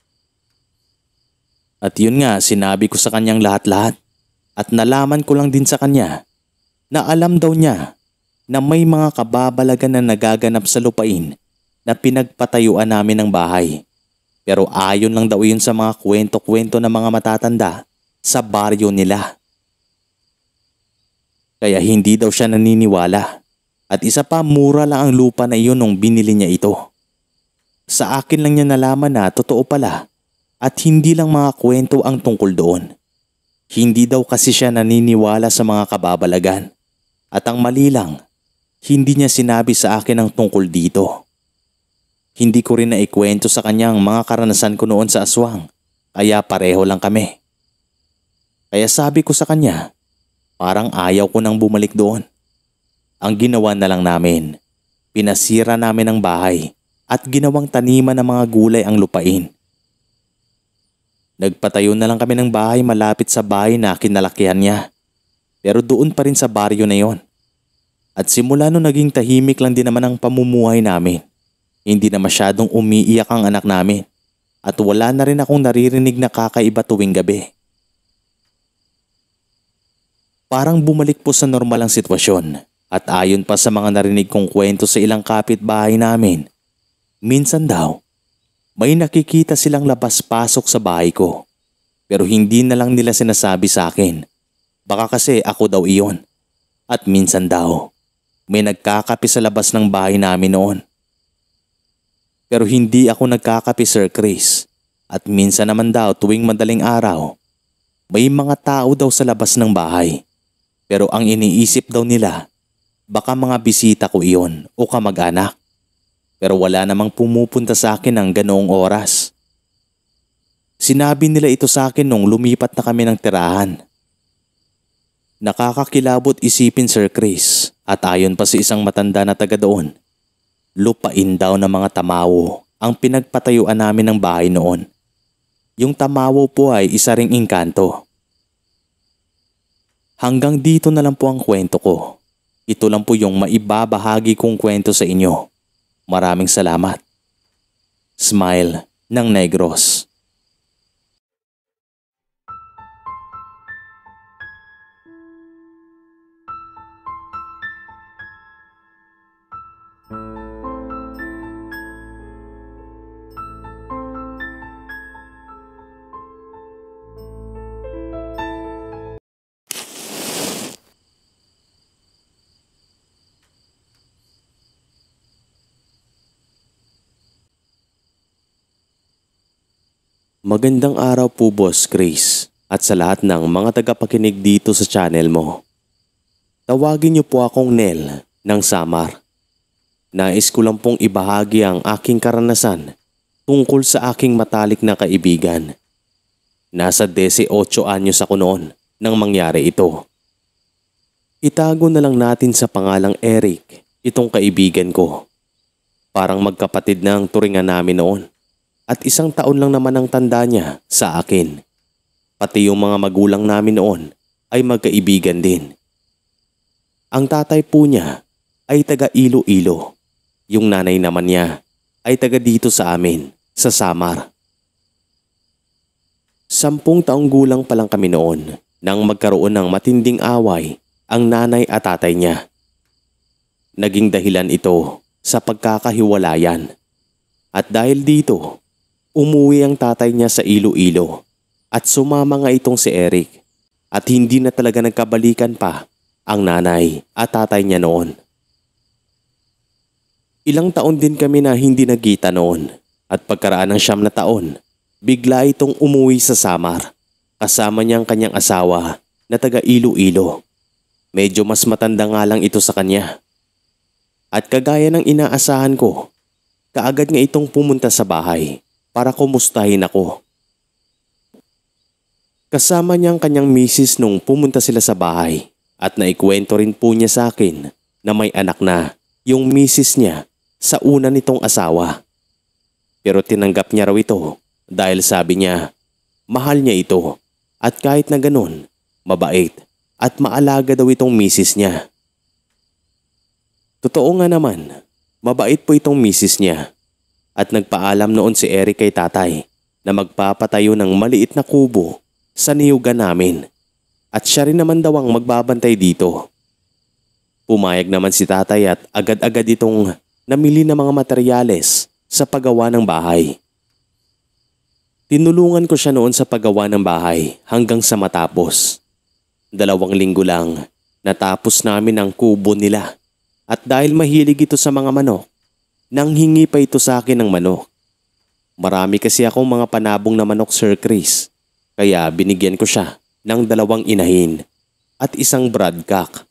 At yun nga, sinabi ko sa kanyang lahat-lahat at nalaman ko lang din sa kanya na alam daw niya na may mga kababalagan na nagaganap sa lupain na pinagpatayuan namin ng bahay. Pero ayon lang daw yun sa mga kwento-kwento ng mga matatanda sa baryo nila. Kaya hindi daw siya naniniwala at isa pa mura lang ang lupa na iyon nung binili niya ito. Sa akin lang niya nalaman na totoo pala at hindi lang mga kwento ang tungkol doon. Hindi daw kasi siya naniniwala sa mga kababalagan. At ang mali lang, hindi niya sinabi sa akin ang tungkol dito. Hindi ko rin naikwento sa kanya ang mga karanasan ko noon sa aswang, kaya pareho lang kami. Kaya sabi ko sa kanya, parang ayaw ko nang bumalik doon. Ang ginawa na lang namin, pinasira namin ang bahay at ginawang taniman ng mga gulay ang lupain. Nagpatayo na lang kami ng bahay malapit sa bahay na kinalakihan niya. Pero doon pa rin sa baryo na yon. At simula nung naging tahimik lang din naman ang pamumuhay namin. Hindi na masyadong umiiyak ang anak namin. At wala na rin akong naririnig na kakaiba tuwing gabi. Parang bumalik po sa normal ang sitwasyon. At ayon pa sa mga narinig kong kwento sa ilang kapitbahay namin, minsan daw, may nakikita silang labas-pasok sa bahay ko. Pero hindi na lang nila sinasabi sa akin. Baka kasi ako daw iyon. At minsan daw, may nagkakape sa labas ng bahay namin noon. Pero hindi ako nagkakape, Sir Chris. At minsan naman daw tuwing madaling araw, may mga tao daw sa labas ng bahay. Pero ang iniisip daw nila, baka mga bisita ko iyon o kamag-anak. Pero wala namang pumupunta sa akin ng ganoong oras. Sinabi nila ito sa akin nung lumipat na kami ng tirahan. Nakakakilabot isipin, Sir Chris, at ayon pa sa isang matanda na taga doon, lupain daw ng mga tamawo ang pinagpatayuan namin ng bahay noon. Yung tamawo po ay isa ring engkanto. Hanggang dito na lang po ang kwento ko. Ito lang po yung maibabahagi kong kwento sa inyo. Maraming salamat. Smile ng Negros. Magandang araw po, Boss Chris, at sa lahat ng mga tagapakinig dito sa channel mo. Tawagin niyo po akong Nel ng Samar. Nais ko lang pong ibahagi ang aking karanasan tungkol sa aking matalik na kaibigan. Nasa eighteen anyos ako noon nang mangyari ito. Itago na lang natin sa pangalang Eric itong kaibigan ko. Parang magkapatid na ang turingan namin noon. At isang taon lang naman ang tanda niya sa akin. Pati yung mga magulang namin noon ay magkaibigan din. Ang tatay po niya ay taga Iloilo. Yung nanay naman niya ay taga dito sa amin, sa Samar. Sampung taong gulang pa lang kami noon nang magkaroon ng matinding away ang nanay at tatay niya. Naging dahilan ito sa pagkakahiwalayan. At dahil dito, umuwi ang tatay niya sa Iloilo at sumama nga itong si Eric at hindi na talaga nagkabalikan pa ang nanay at tatay niya noon. Ilang taon din kami na hindi nagkita noon at pagkaraan ng siyam na taon, bigla itong umuwi sa Samar Kasama niya ang kanyang asawa na taga Iloilo. Medyo mas matanda nga lang ito sa kanya. At kagaya ng inaasahan ko, kaagad nga itong pumunta sa bahay para kumustahin ako. Kasama niya ang kanyang misis nung pumunta sila sa bahay at naikwento rin po niya sa akin na may anak na yung misis niya sa una nitong asawa. Pero tinanggap niya raw ito dahil sabi niya mahal niya ito at kahit na ganun, mabait at maalaga daw itong misis niya. Totoo nga naman, mabait po itong misis niya at nagpaalam noon si Eric kay tatay na magpapatayo ng maliit na kubo sa niyugan namin at siya rin naman daw ang magbabantay dito. Pumayag naman si tatay at agad-agad itong namili ng mga materyales sa paggawa ng bahay. Tinulungan ko siya noon sa paggawa ng bahay hanggang sa matapos. Dalawang linggo lang natapos namin ang kubo nila at dahil mahilig ito sa mga manok, nanghingi pa ito sa akin ng manok. Marami kasi akong mga panabong na manok, Sir Chris. Kaya binigyan ko siya ng dalawang inahin at isang broodcock.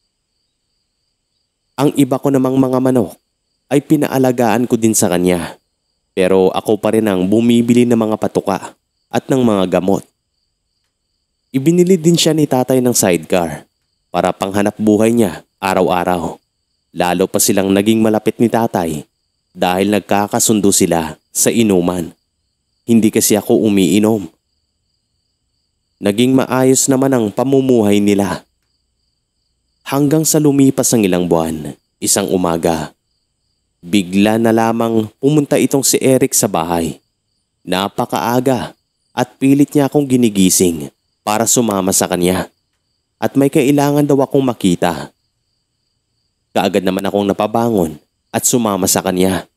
Ang iba ko namang mga manok ay pinaalagaan ko din sa kanya. Pero ako pa rin ang bumibili ng mga patuka at ng mga gamot. Ibinili din siya ni tatay ng sidecar para panghanap buhay niya araw-araw. Lalo pa silang naging malapit ni tatay dahil nagkakasundo sila sa inuman. Hindi kasi ako umiinom. Naging maayos naman ang pamumuhay nila. Hanggang sa lumipas ang ilang buwan, isang umaga, bigla na lamang pumunta itong si Eric sa bahay. Napakaaga at pilit niya akong ginigising para sumama sa kanya. At may kailangan daw akong makita. Kaagad naman akong napabangon at sumama sa kanya.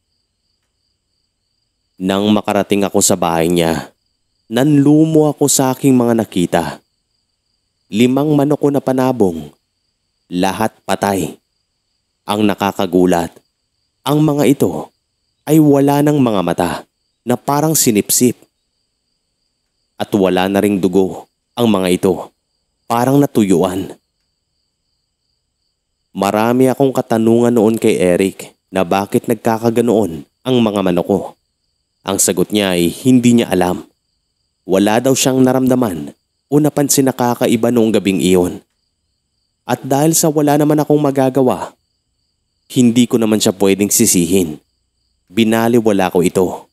Nang makarating ako sa bahay niya, nanlumo ako sa aking mga nakita. Limang manok ko na panabong, lahat patay. Ang nakakagulat, ang mga ito ay wala ng mga mata na parang sinipsip. At wala na ring dugo ang mga ito, parang natuyuan. Marami akong katanungan noon kay Eric na bakit nagkakaganoon ang mga manok ko. Ang sagot niya ay hindi niya alam. Wala daw siyang naramdaman o napansin na kakaiba noong gabing iyon. At dahil sa wala naman akong magagawa, hindi ko naman siya pwedeng sisihin. Binaliwala ko ito.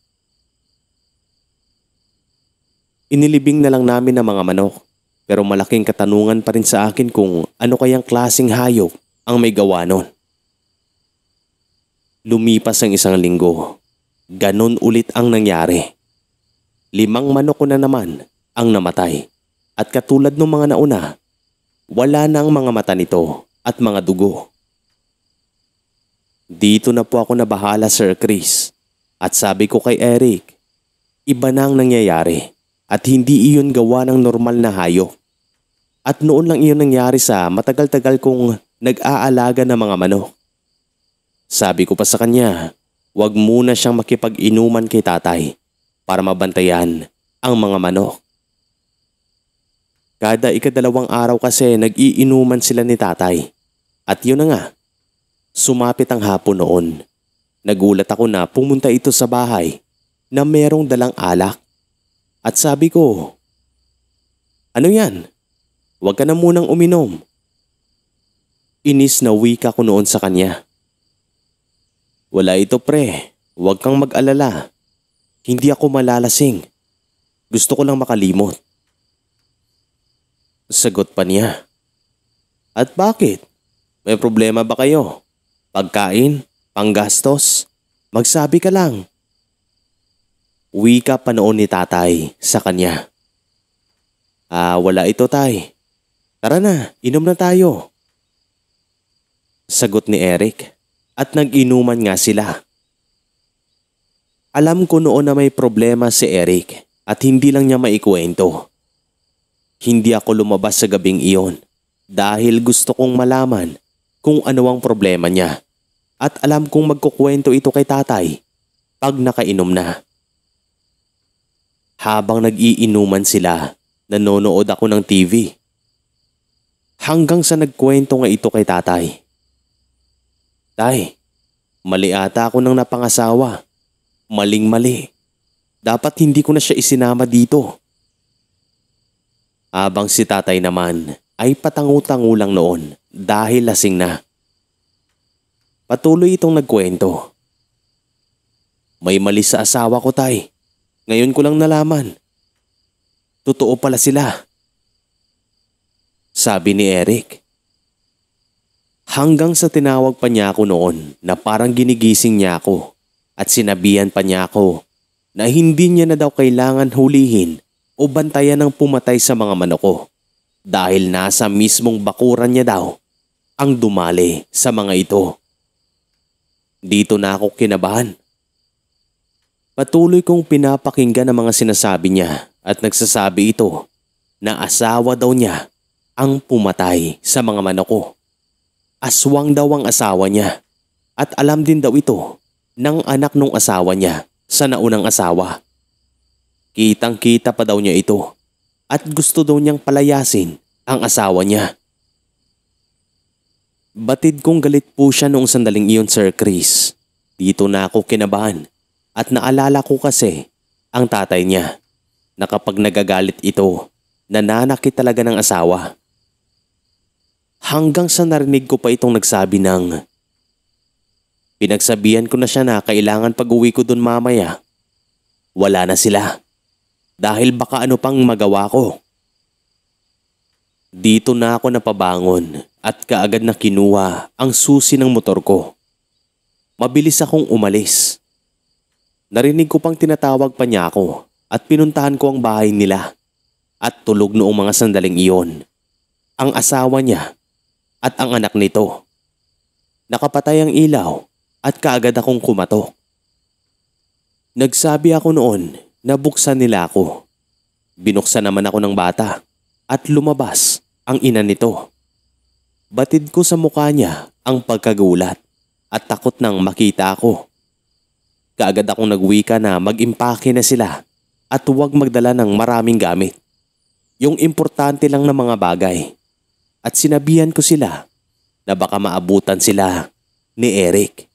Inilibing na lang namin ang mga manok, pero malaking katanungan pa rin sa akin kung ano kayang klaseng hayop ang may gawa nun. Lumipas ang isang linggo, ganon ulit ang nangyari. Limang manok ko na naman ang namatay at katulad ng mga nauna, wala na ang mga mata nito at mga dugo. Dito na po ako nabahala, Sir Chris, at sabi ko kay Eric, iba na ang nangyayari at hindi iyon gawa ng normal na hayop. At noon lang iyon nangyari sa matagal-tagal kong nag-aalaga ng mga manok. Sabi ko pa sa kanya, wag muna siyang makipag-inuman kay tatay para mabantayan ang mga manok. Kada ikadalawang araw kasi nag-iinuman sila ni tatay. At yun na nga, sumapit ang hapon noon. Nagulat ako na pumunta ito sa bahay na merong dalang alak. At sabi ko, ano yan? Huwag ka na munang uminom. Inis na wika ko noon sa kanya. Wala ito pre, huwag kang mag-alala. Hindi ako malalasing. Gusto ko lang makalimot. Sagot pa niya. At bakit? May problema ba kayo? Pagkain? Panggastos? Magsabi ka lang. Wika pa noon ni tatay sa kanya. Ah, wala ito tay. Tara na, inom na tayo. Sagot ni Eric at nag-inuman nga sila. Alam ko noon na may problema si Eric at hindi lang niya maikwento. Hindi ako lumabas sa gabing iyon dahil gusto kong malaman kung ano ang problema niya at alam kong magkukwento ito kay tatay pag nakainom na. Habang nag-iinuman sila, nanonood ako ng T V. Hanggang sa nagkwento nga ito kay tatay. Tay, mali ata ako nang napangasawa. Maling-mali. Dapat hindi ko na siya isinama dito. Habang si tatay naman ay patangu-tangu lang noon dahil lasing na. Patuloy itong nagkwento. May mali sa asawa ko, tay. Ngayon ko lang nalaman. Totoo pala sila. Sabi ni Eric. Hanggang sa tinawag pa niya ako noon na parang ginigising niya ako at sinabihan pa niya ako na hindi niya na daw kailangan hulihin o bantayan ng pumatay sa mga manok ko dahil nasa mismong bakuran niya daw ang dumali sa mga ito. Dito na ako kinabahan. Patuloy kong pinapakinggan ang mga sinasabi niya at nagsasabi ito na asawa daw niya ang pumatay sa mga manok ko. Aswang daw ang asawa niya at alam din daw ito ng anak nung asawa niya sa naunang asawa. Kitang-kita pa daw niya ito at gusto daw niyang palayasin ang asawa niya. Batid kong galit po siya noong sandaling iyon, Sir Chris. Dito na ako kinabahan at naalala ko kasi ang tatay niya na kapag nagagalit ito, nananakit talaga ng asawa. Hanggang sa narinig ko pa itong nagsabi ng, pinagsabihan ko na siya na kailangan pag-uwi ko dun mamaya. Wala na sila. Dahil baka ano pang magawa ko. Dito na ako napabangon at kaagad na kinuha ang susi ng motor ko. Mabilis akong umalis. Narinig ko pang tinatawag pa niya ako at pinuntahan ko ang bahay nila. At tulog noong mga sandaling iyon ang asawa niya at ang anak nito. Nakapatay ang ilaw at kaagad akong kumatok. Nagsabi ako noon na buksan nila ako. Binuksan naman ako ng bata at lumabas ang ina nito. Batid ko sa mukha niya ang pagkagulat at takot nang makita ako. Kaagad akong nagwika na mag-impake na sila at huwag magdala ng maraming gamit. Yung importante lang na mga bagay. At sinabihan ko sila na baka maabutan sila ni Eric.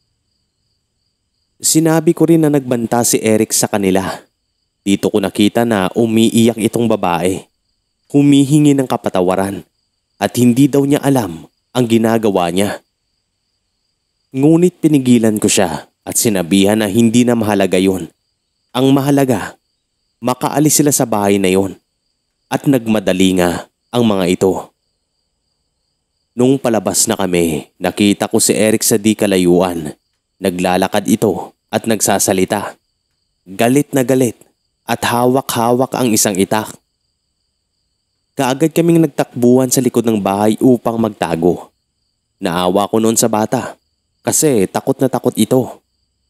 Sinabi ko rin na nagbanta si Eric sa kanila. Dito ko nakita na umiiyak itong babae. Humihingi ng kapatawaran at hindi daw niya alam ang ginagawa niya. Ngunit pinigilan ko siya at sinabihan na hindi na mahalaga yun. Ang mahalaga, makaalis sila sa bahay na yun. At nagmadali nga ang mga ito. Nung palabas na kami, nakita ko si Eric sa di kalayuan. Naglalakad ito at nagsasalita. Galit na galit at hawak-hawak ang isang itak. Kaagad kaming nagtakbuhan sa likod ng bahay upang magtago. Naawa ko noon sa bata kasi takot na takot ito.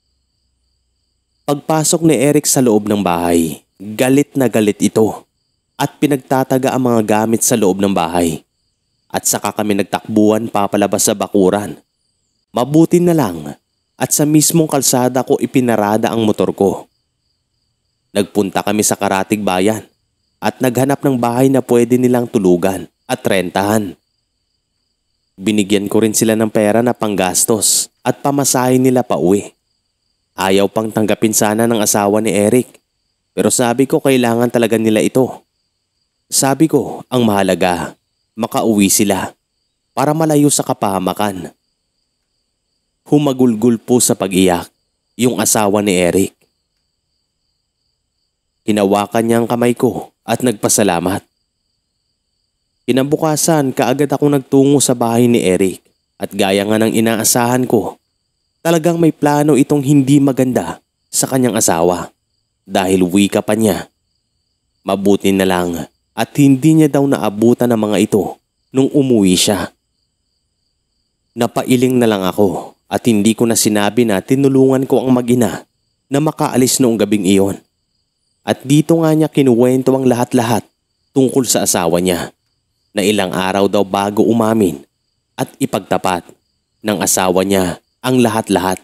Pagpasok ni Eric sa loob ng bahay, galit na galit ito at pinagtataga ang mga gamit sa loob ng bahay. At saka kami nagtakbuhan papalabas sa bakuran. Mabuti na lang at sa mismong kalsada ko ipinarada ang motor ko. Nagpunta kami sa karatig bayan at naghanap ng bahay na pwede nilang tulugan at rentahan. Binigyan ko rin sila ng pera na panggastos at pamasahe nila pa uwi. Ayaw pang tanggapin sana ng asawa ni Eric pero sabi ko kailangan talaga nila ito. Sabi ko ang mahalaga, makauwi sila para malayo sa kapahamakan. Humagulgul po sa pag-iyak yung asawa ni Eric. Hinawakan niya ang kamay ko at nagpasalamat. Kinabukasan kaagad ako nagtungo sa bahay ni Eric at gaya nga ng inaasahan ko, talagang may plano itong hindi maganda sa kanyang asawa dahil wika pa niya. Mabuti na lang at hindi niya daw naabutan ng mga ito nung umuwi siya. Napailing na lang ako at hindi ko na sinabi na tinulungan ko ang mag-ina na makaalis noong gabing iyon. At dito nga niya kinuwento ang lahat-lahat tungkol sa asawa niya na ilang araw daw bago umamin at ipagtapat ng asawa niya ang lahat-lahat.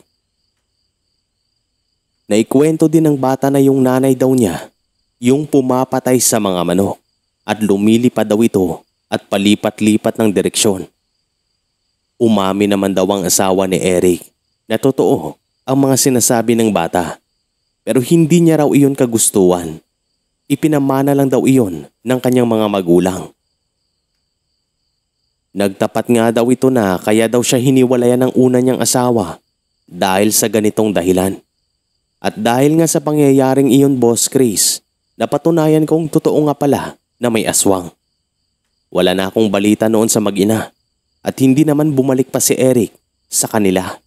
Naikwento din ng bata na yung nanay daw niya yung pumapatay sa mga manok at lumilipad daw ito at palipat-lipat ng direksyon. Umami naman daw ang asawa ni Eric na totoo ang mga sinasabi ng bata pero hindi niya raw iyon kagustuhan. Ipinamana lang daw iyon ng kanyang mga magulang. Nagtapat nga daw ito na kaya daw siya hiniwalayan ng una niyang asawa dahil sa ganitong dahilan. At dahil nga sa pangyayaring iyon, Boss Chris, napatunayan kong totoo nga pala na may aswang. Wala na akong balita noon sa mag-ina at hindi naman bumalik pa si Eric sa kanila.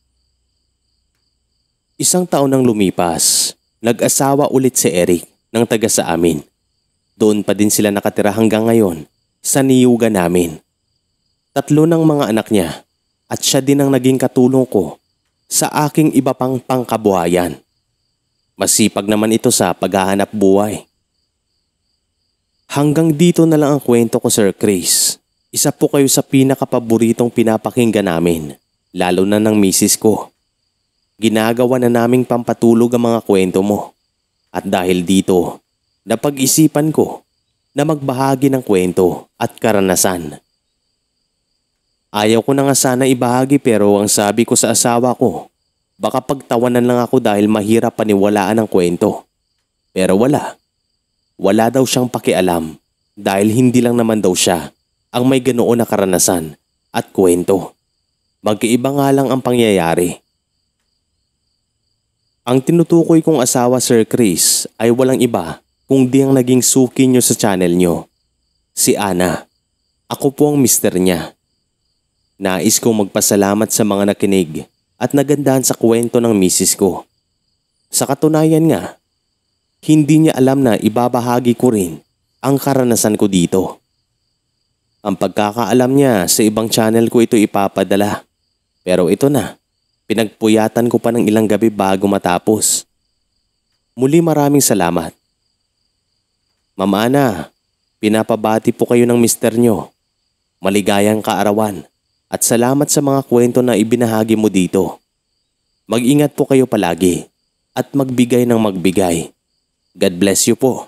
Isang taon nang lumipas, nag-asawa ulit si Eric ng taga sa amin. Doon pa din sila nakatira hanggang ngayon sa niyugan namin. Tatlo ng mga anak niya at siya din ang naging katulong ko sa aking iba pang pangkabuhayan. Masipag naman ito sa paghahanap buhay. Hanggang dito na lang ang kwento ko, Sir Chris. Isa po kayo sa pinakapaboritong pinapakinggan namin, lalo na ng misis ko. Ginagawa na naming pampatulog ang mga kwento mo. At dahil dito, napag-isipan ko na magbahagi ng kwento at karanasan. Ayaw ko na nga sana ibahagi pero ang sabi ko sa asawa ko, baka pagtawanan lang ako dahil mahirap paniwalaan ang kwento. Pero wala. Wala daw siyang pakialam dahil hindi lang naman daw siya ang may ganoon na karanasan at kwento. Magkaiba nga lang ang pangyayari. Ang tinutukoy kong asawa, Sir Chris, ay walang iba kundi ang naging suki nyo sa channel nyo. Si Ana. Ako po ang mister niya. Nais kong magpasalamat sa mga nakinig at nagandahan sa kwento ng misis ko. Sa katunayan nga, hindi niya alam na ibabahagi ko rin ang karanasan ko dito. Ang pagkakaalam niya sa ibang channel ko ito ipapadala. Pero ito na, pinagpuyatan ko pa ng ilang gabi bago matapos. Muli maraming salamat. Ma'am Ana, pinapabati po kayo ng mister nyo. Maligayang kaarawan at salamat sa mga kwento na ibinahagi mo dito. Mag-ingat po kayo palagi at magbigay ng magbigay. God bless you po.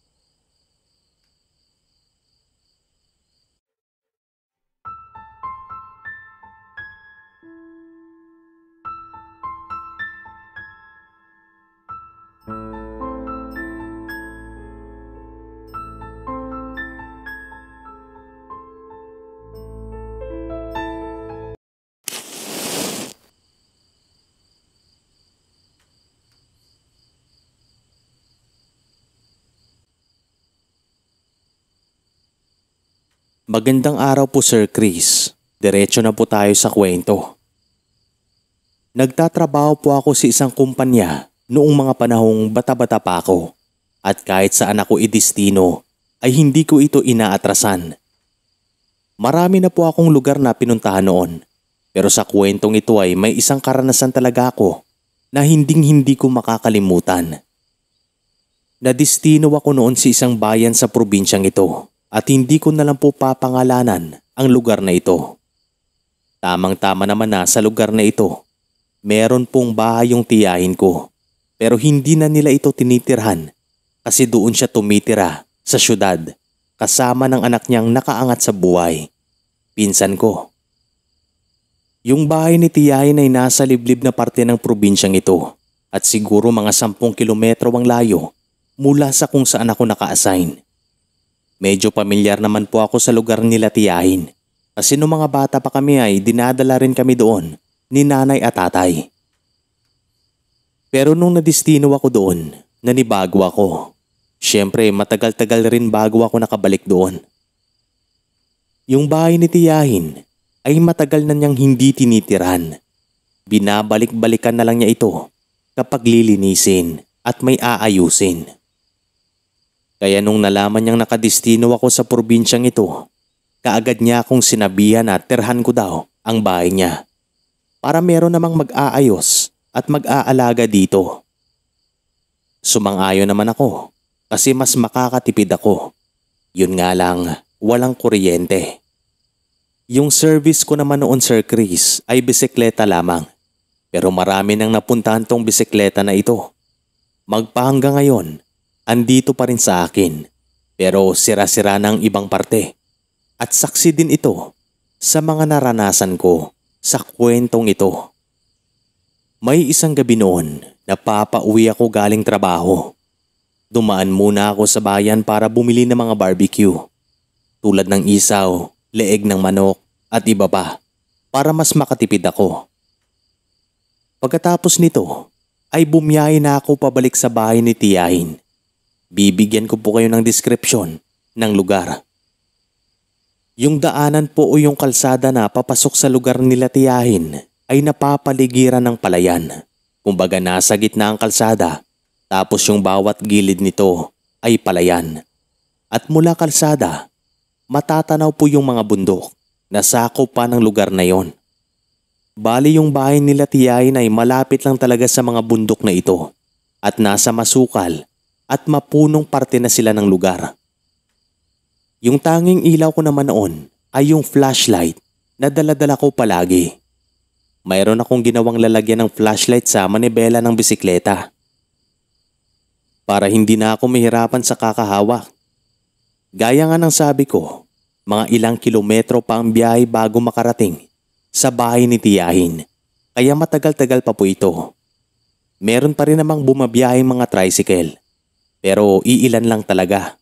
Magandang araw po, Sir Chris. Diretso na po tayo sa kwento. Nagtatrabaho po ako sa isang kumpanya noong mga panahong bata-bata pa ako. At kahit saan ako idestino ay hindi ko ito inaatrasan. Marami na po akong lugar na pinuntahan noon. Pero sa kwentong ito ay may isang karanasan talaga ako na hinding-hindi ko makakalimutan. Nadestino ako noon sa isang bayan sa probinsyang ito. At hindi ko na lang po papangalanan ang lugar na ito. Tamang-tama naman na sa lugar na ito, meron pong bahay yung tiyahin ko. Pero hindi na nila ito tinitirhan kasi doon siya tumitira sa syudad kasama ng anak niyang nakaangat sa buhay. Pinsan ko. Yung bahay ni tiyahin ay nasa liblib na parte ng probinsyang ito at siguro mga sampung kilometro ang layo mula sa kung saan ako naka-assign. Medyo pamilyar naman po ako sa lugar nila tiyahin kasi nung mga bata pa kami ay dinadala rin kami doon ni nanay at tatay. Pero nung nadestino ako doon, nanibago ako. Siyempre matagal-tagal rin bago ako nakabalik doon. Yung bahay ni tiyahin ay matagal na niyang hindi tinitiran. Binabalik-balikan na lang niya ito kapag lilinisin at may aayusin. Kaya nung nalaman niyang nakadestino ako sa probinsyang ito, kaagad niya akong sinabihan na tirhan ko daw ang bahay niya para meron namang mag-aayos at mag-aalaga dito. Sumang-ayon naman ako kasi mas makakatipid ako. Yun nga lang, walang kuryente. Yung service ko naman noon, Sir Chris, ay bisikleta lamang. Pero marami nang napuntahan tong bisikleta na ito. Magpahanggang ngayon, andito pa rin sa akin Pero sira-sira na ang ibang parte. At saksi din ito sa mga naranasan ko sa kwentong ito. May isang gabi noon na papauwi ako galing trabaho. Dumaan muna ako sa bayan para bumili ng mga barbecue. Tulad ng isaw, leeg ng manok at iba pa para mas makatipid ako. Pagkatapos nito ay bumiyahe na ako pabalik sa bahay ni Tiyahin. Bibigyan ko po kayo ng deskripsyon ng lugar. Yung daanan po o yung kalsada na papasok sa lugar nila Tiyahin ay napapaligiran ng palayan. Kumbaga nasa gitna ang kalsada, tapos yung bawat gilid nito ay palayan. At mula kalsada, matatanaw po yung mga bundok na sakop pa ng lugar na yon. Bali yung bahay nila Tiyahin ay malapit lang talaga sa mga bundok na ito at nasa masukal at mapunong parte na sila ng lugar. Yung tanging ilaw ko naman noon ay yung flashlight na dala-dala ko palagi. Mayroon akong ginawang lalagyan ng flashlight sa manibela ng bisikleta para hindi na ako mahirapan sa kakahawak. Gaya nga ng sabi ko, mga ilang kilometro pa ang biyahe bago makarating sa bahay ni Tiyahin, kaya matagal-tagal pa po ito. Meron pa rin namang bumabiyaheng mga tricycle, pero iilan lang talaga.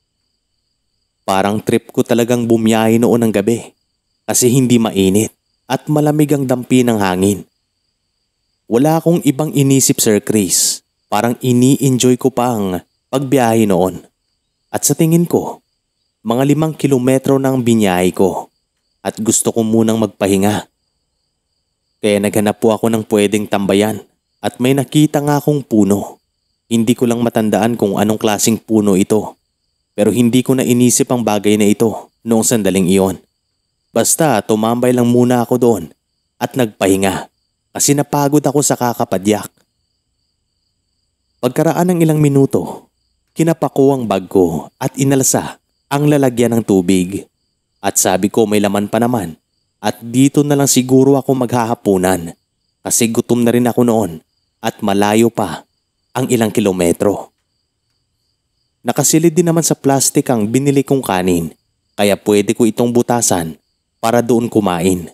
Parang trip ko talagang bumiyahe noon ng gabi kasi hindi mainit at malamig ang dampi ng hangin. Wala akong ibang inisip, Sir Chris. Parang ini-enjoy ko pa ang pagbiyahe noon. At sa tingin ko, mga limang kilometro na ang binyahe ko at gusto ko munang magpahinga. Kaya naghanap po ako ng pwedeng tambayan at may nakita nga akong puno. Hindi ko lang matandaan kung anong klaseng puno ito. Pero hindi ko na inisip ang bagay na ito noong sandaling iyon. Basta tumambay lang muna ako doon at nagpahinga kasi napagod ako sa kakapadyak. Pagkaraan ng ilang minuto, kinapako ang bag ko at inalsa ang lalagyan ng tubig. At sabi ko may laman pa naman at dito na lang siguro ako maghahapunan kasi gutom na rin ako noon at malayo pa ang ilang kilometro. Nakasilid din naman sa plastic ang binili kong kanin, kaya pwede ko itong butasan para doon kumain.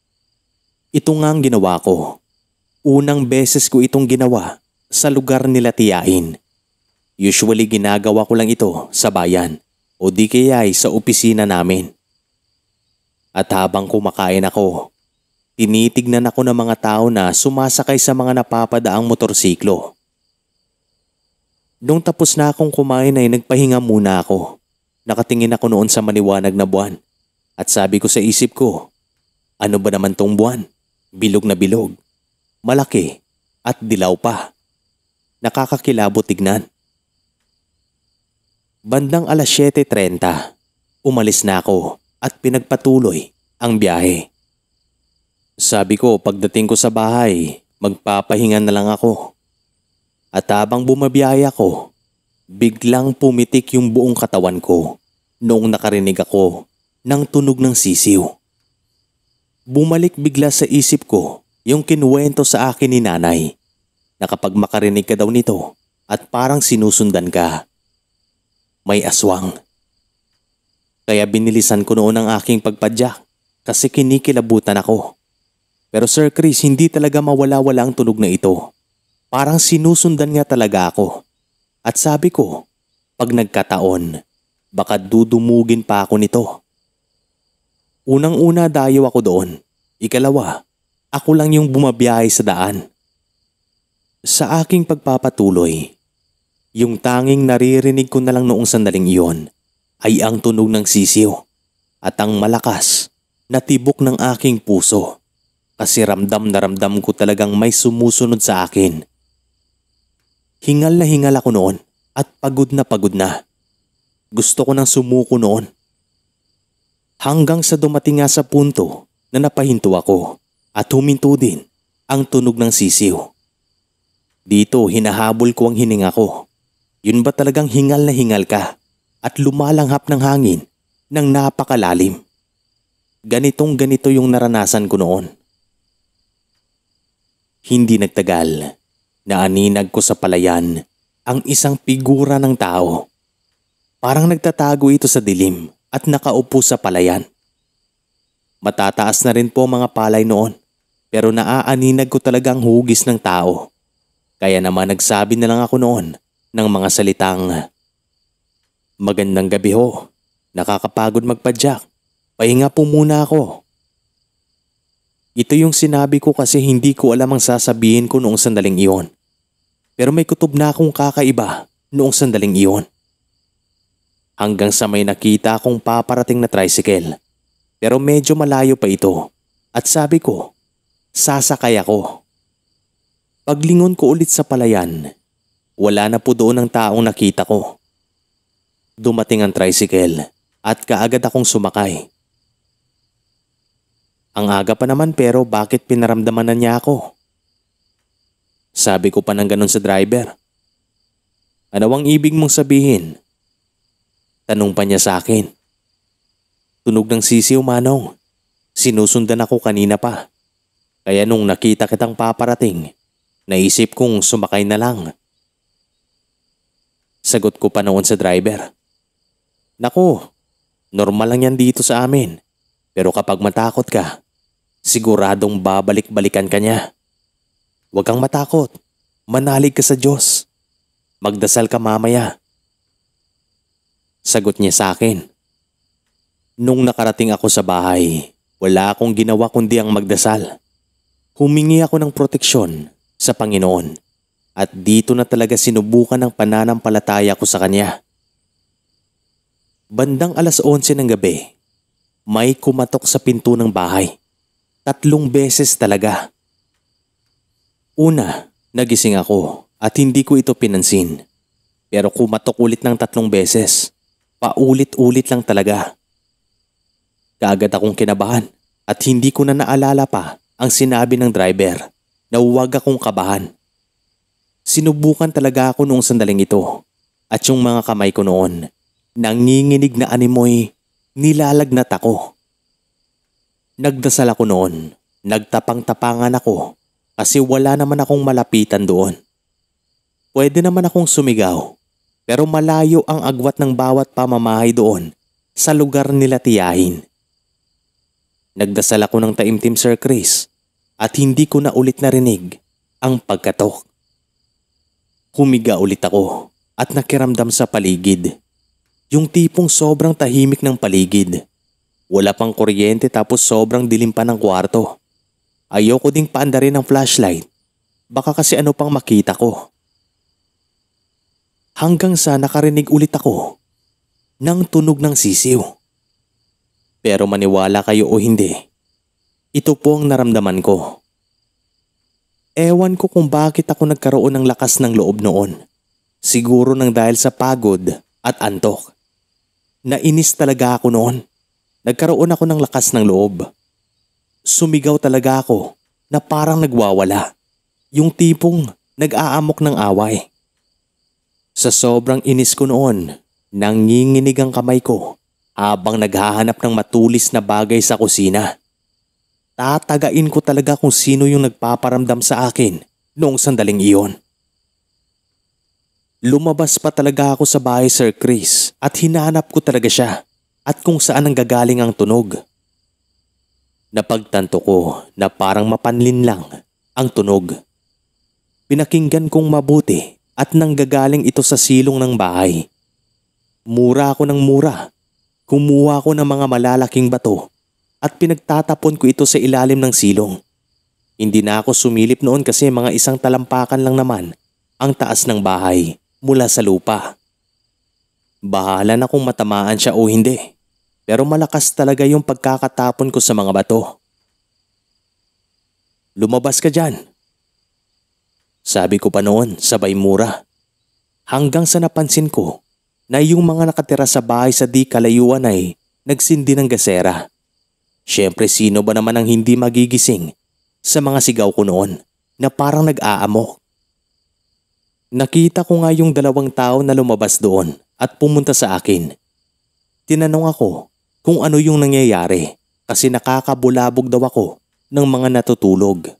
Ito nga ang ginawa ko. Unang beses ko itong ginawa sa lugar nila Tiyahin. Usually ginagawa ko lang ito sa bayan o di kaya ay sa opisina namin. At habang kumakain ako, tinitignan ako ng mga tao na sumasakay sa mga napapadaang motorsiklo. Nung tapos na akong kumain ay nagpahinga muna ako. Nakatingin ako noon sa maliwanag na buwan. At sabi ko sa isip ko, ano ba naman tong buwan? Bilog na bilog. Malaki at dilaw pa. Nakakakilabot tignan. Bandang alas siyete trenta, umalis na ako at pinagpatuloy ang biyahe. Sabi ko pagdating ko sa bahay, magpapahinga na lang ako. At habang bumabiyahe ako, biglang pumitik yung buong katawan ko noong nakarinig ako ng tunog ng sisiw. Bumalik bigla sa isip ko yung kinuwento sa akin ni nanay na kapag makarinig ka daw nito at parang sinusundan ka, may aswang. Kaya binilisan ko noon ang aking pagpadyak kasi kinikilabutan ako. Pero Sir Chris, hindi talaga mawala-wala ang tunog na ito. Parang sinusundan nga talaga ako. At sabi ko, pag nagkataon, baka dudumugin pa ako nito. Unang-una dayo ako doon. Ikalawa, ako lang yung bumabiyahe sa daan. Sa aking pagpapatuloy, yung tanging naririnig ko na lang noong sandaling iyon ay ang tunog ng sisiw at ang malakas na tibok ng aking puso kasi ramdam na ramdam ko talagang may sumusunod sa akin. Hingal na hingal ako noon at pagod na pagod na. Gusto ko nang sumuko noon. Hanggang sa dumating nga sa punto na napahinto ako at huminto din ang tunog ng sisiw. Dito hinahabol ko ang hininga ko. Yun ba talagang hingal na hingal ka at lumalanghap ng hangin ng napakalalim? Ganitong ganito yung naranasan ko noon. Hindi nagtagal. Naaninag ko sa palayan ang isang figura ng tao. Parang nagtatago ito sa dilim at nakaupo sa palayan. Matataas na rin po mga palay noon, pero naaaninag ko talagang hugis ng tao. Kaya naman nagsabi na lang ako noon ng mga salitang, "Magandang gabi ho, nakakapagod magpadyak, pahinga po muna ako." Ito yung sinabi ko kasi hindi ko alam ang sasabihin ko noong sandaling iyon. Pero may kutob na akong kakaiba noong sandaling iyon. Hanggang sa may nakita akong paparating na tricycle. Pero medyo malayo pa ito at sabi ko, sasakay ako. Paglingon ko ulit sa palayan, wala na po doon ang taong nakita ko. Dumating ang tricycle at kaagad akong sumakay. Ang aga pa naman pero bakit pinaramdaman na niya ako? Sabi ko pa ng ganun sa driver. Ano ang ibig mong sabihin? Tanong pa niya sa akin. Tunog ng sisiw, Manong. Sinusundan ako kanina pa. Kaya nung nakita kitang paparating, naisip kong sumakay na lang. Sagot ko pa noon sa driver. Naku, normal lang yan dito sa amin. Pero kapag matakot ka, siguradong babalik-balikan ka niya. Huwag kang matakot. Manalig ka sa Diyos. Magdasal ka mamaya. Sagot niya sa akin. Nung nakarating ako sa bahay, wala akong ginawa kundi ang magdasal. Humingi ako ng proteksyon sa Panginoon at dito na talaga sinubukan ang pananampalataya ko sa Kanya. Bandang alas onse ng gabi, may kumatok sa pinto ng bahay. Tatlong beses talaga. Una, nagising ako at hindi ko ito pinansin. Pero kumatok ulit ng tatlong beses. Paulit-ulit lang talaga. Kaagad akong kinabahan at hindi ko na naalala pa ang sinabi ng driver na huwag akong kabahan. Sinubukan talaga ako noong sandaling ito at yung mga kamay ko noon, nanginginig na animoy, nilalagnat ako. Nagdasal ako noon, nagtapang-tapangan ako kasi wala naman akong malapitan doon. Pwede naman akong sumigaw pero malayo ang agwat ng bawat pamamahay doon sa lugar nila tiyahin. Nagdasal ako ng taimtim, Sir Chris, at hindi ko na ulit narinig ang pagkatok. Humiga ulit ako at nakiramdam sa paligid. Yung tipong sobrang tahimik ng paligid. Wala pang kuryente tapos sobrang dilim pa ng kwarto. Ayoko ding paandarin ng flashlight. Baka kasi ano pang makita ko. Hanggang sa nakarinig ulit ako ng tunog ng sisiw. Pero maniwala kayo o hindi, ito po ang naramdaman ko. Ewan ko kung bakit ako nagkaroon ng lakas ng loob noon. Siguro nang dahil sa pagod at antok. Nainis talaga ako noon. Nagkaroon ako ng lakas ng loob. Sumigaw talaga ako na parang nagwawala. Yung tipong nag-aamok ng away. Sa sobrang inis ko noon, nanginginig ang kamay ko habang naghahanap ng matulis na bagay sa kusina. Tatagain ko talaga kung sino yung nagpaparamdam sa akin noong sandaling iyon. Lumabas pa talaga ako sa bahay, Sir Chris, at hinanap ko talaga siya at kung saan ang gagaling ang tunog. Napagtanto ko na parang mapanlin lang ang tunog. Pinakinggan kong mabuti at nanggagaling ito sa silong ng bahay. Mura ako ng mura. Kumuha ko ng mga malalaking bato at pinagtatapon ko ito sa ilalim ng silong. Hindi na ako sumilip noon kasi mga isang talampakan lang naman ang taas ng bahay mula sa lupa. Bahala na kung matamaan siya o hindi, pero malakas talaga yung pagkakatapon ko sa mga bato. Lumabas ka dyan. Sabi ko pa noon sabay mura. Hanggang sa napansin ko na yung mga nakatira sa bahay sa di kalayuan ay nagsindi ng gasera. Siyempre sino ba naman ang hindi magigising sa mga sigaw ko noon na parang nag-aamok. Nakita ko nga yung dalawang tao na lumabas doon at pumunta sa akin. Tinanong ako kung ano yung nangyayari kasi nakakabulabog daw ako ng mga natutulog.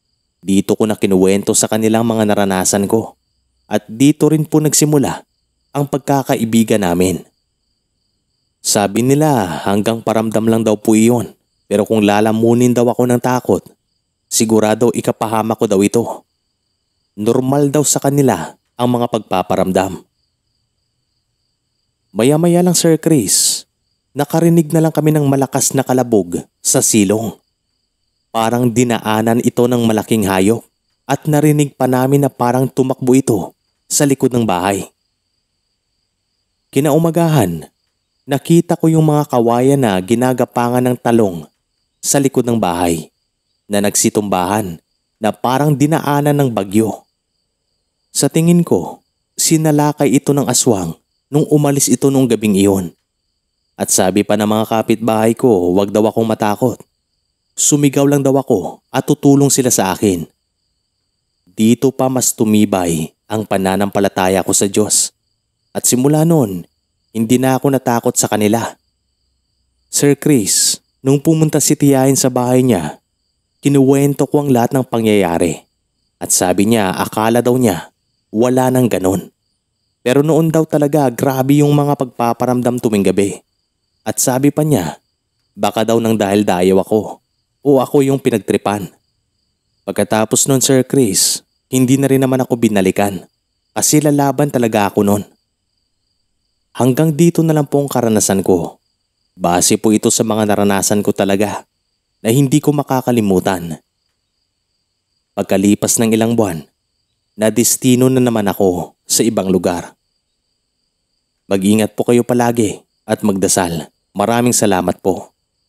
Dito ko na kinuwento sa kanilang mga naranasan ko at dito rin po nagsimula ang pagkakaibigan namin. Sabi nila hanggang paramdam lang daw po iyon, pero kung lalamunin daw ako ng takot, sigurado ikapahama ko daw ito. Normal daw sa kanila ang mga pagpaparamdam. Maya-maya lang Sir Chris, nakarinig na lang kami ng malakas na kalabog sa silong. Parang dinaanan ito ng malaking hayop at narinig pa namin na parang tumakbo ito sa likod ng bahay. Kinaumagahan, nakita ko yung mga kawayan na ginagapangan ng talong sa likod ng bahay na nagsitumbahan na parang dinaanan ng bagyo. Sa tingin ko, sinalakay ito ng aswang nung umalis ito nung gabing iyon. At sabi pa ng mga kapitbahay ko, wag daw akong matakot. Sumigaw lang daw ako at tutulong sila sa akin. Dito pa mas tumibay ang pananampalataya ko sa Diyos. At simula noon, hindi na ako natakot sa kanila. Sir Chris, nung pumunta si Tiyahin sa bahay niya, kinuwento ko ang lahat ng pangyayari. At sabi niya, akala daw niya, wala nang ganon. Pero noon daw talaga grabe yung mga pagpaparamdam tuwing gabi. At sabi pa niya, baka daw nang dahil dayaw ako o ako yung pinagtripan. Pagkatapos nun Sir Chris, hindi na rin naman ako binalikan kasi lalaban talaga ako nun. Hanggang dito na lang po ang karanasan ko. Base po ito sa mga naranasan ko talaga na hindi ko makakalimutan. Pagkalipas ng ilang buwan, nadestino na naman ako sa ibang lugar. Mag-ingat po kayo palagi at magdasal. Maraming salamat po.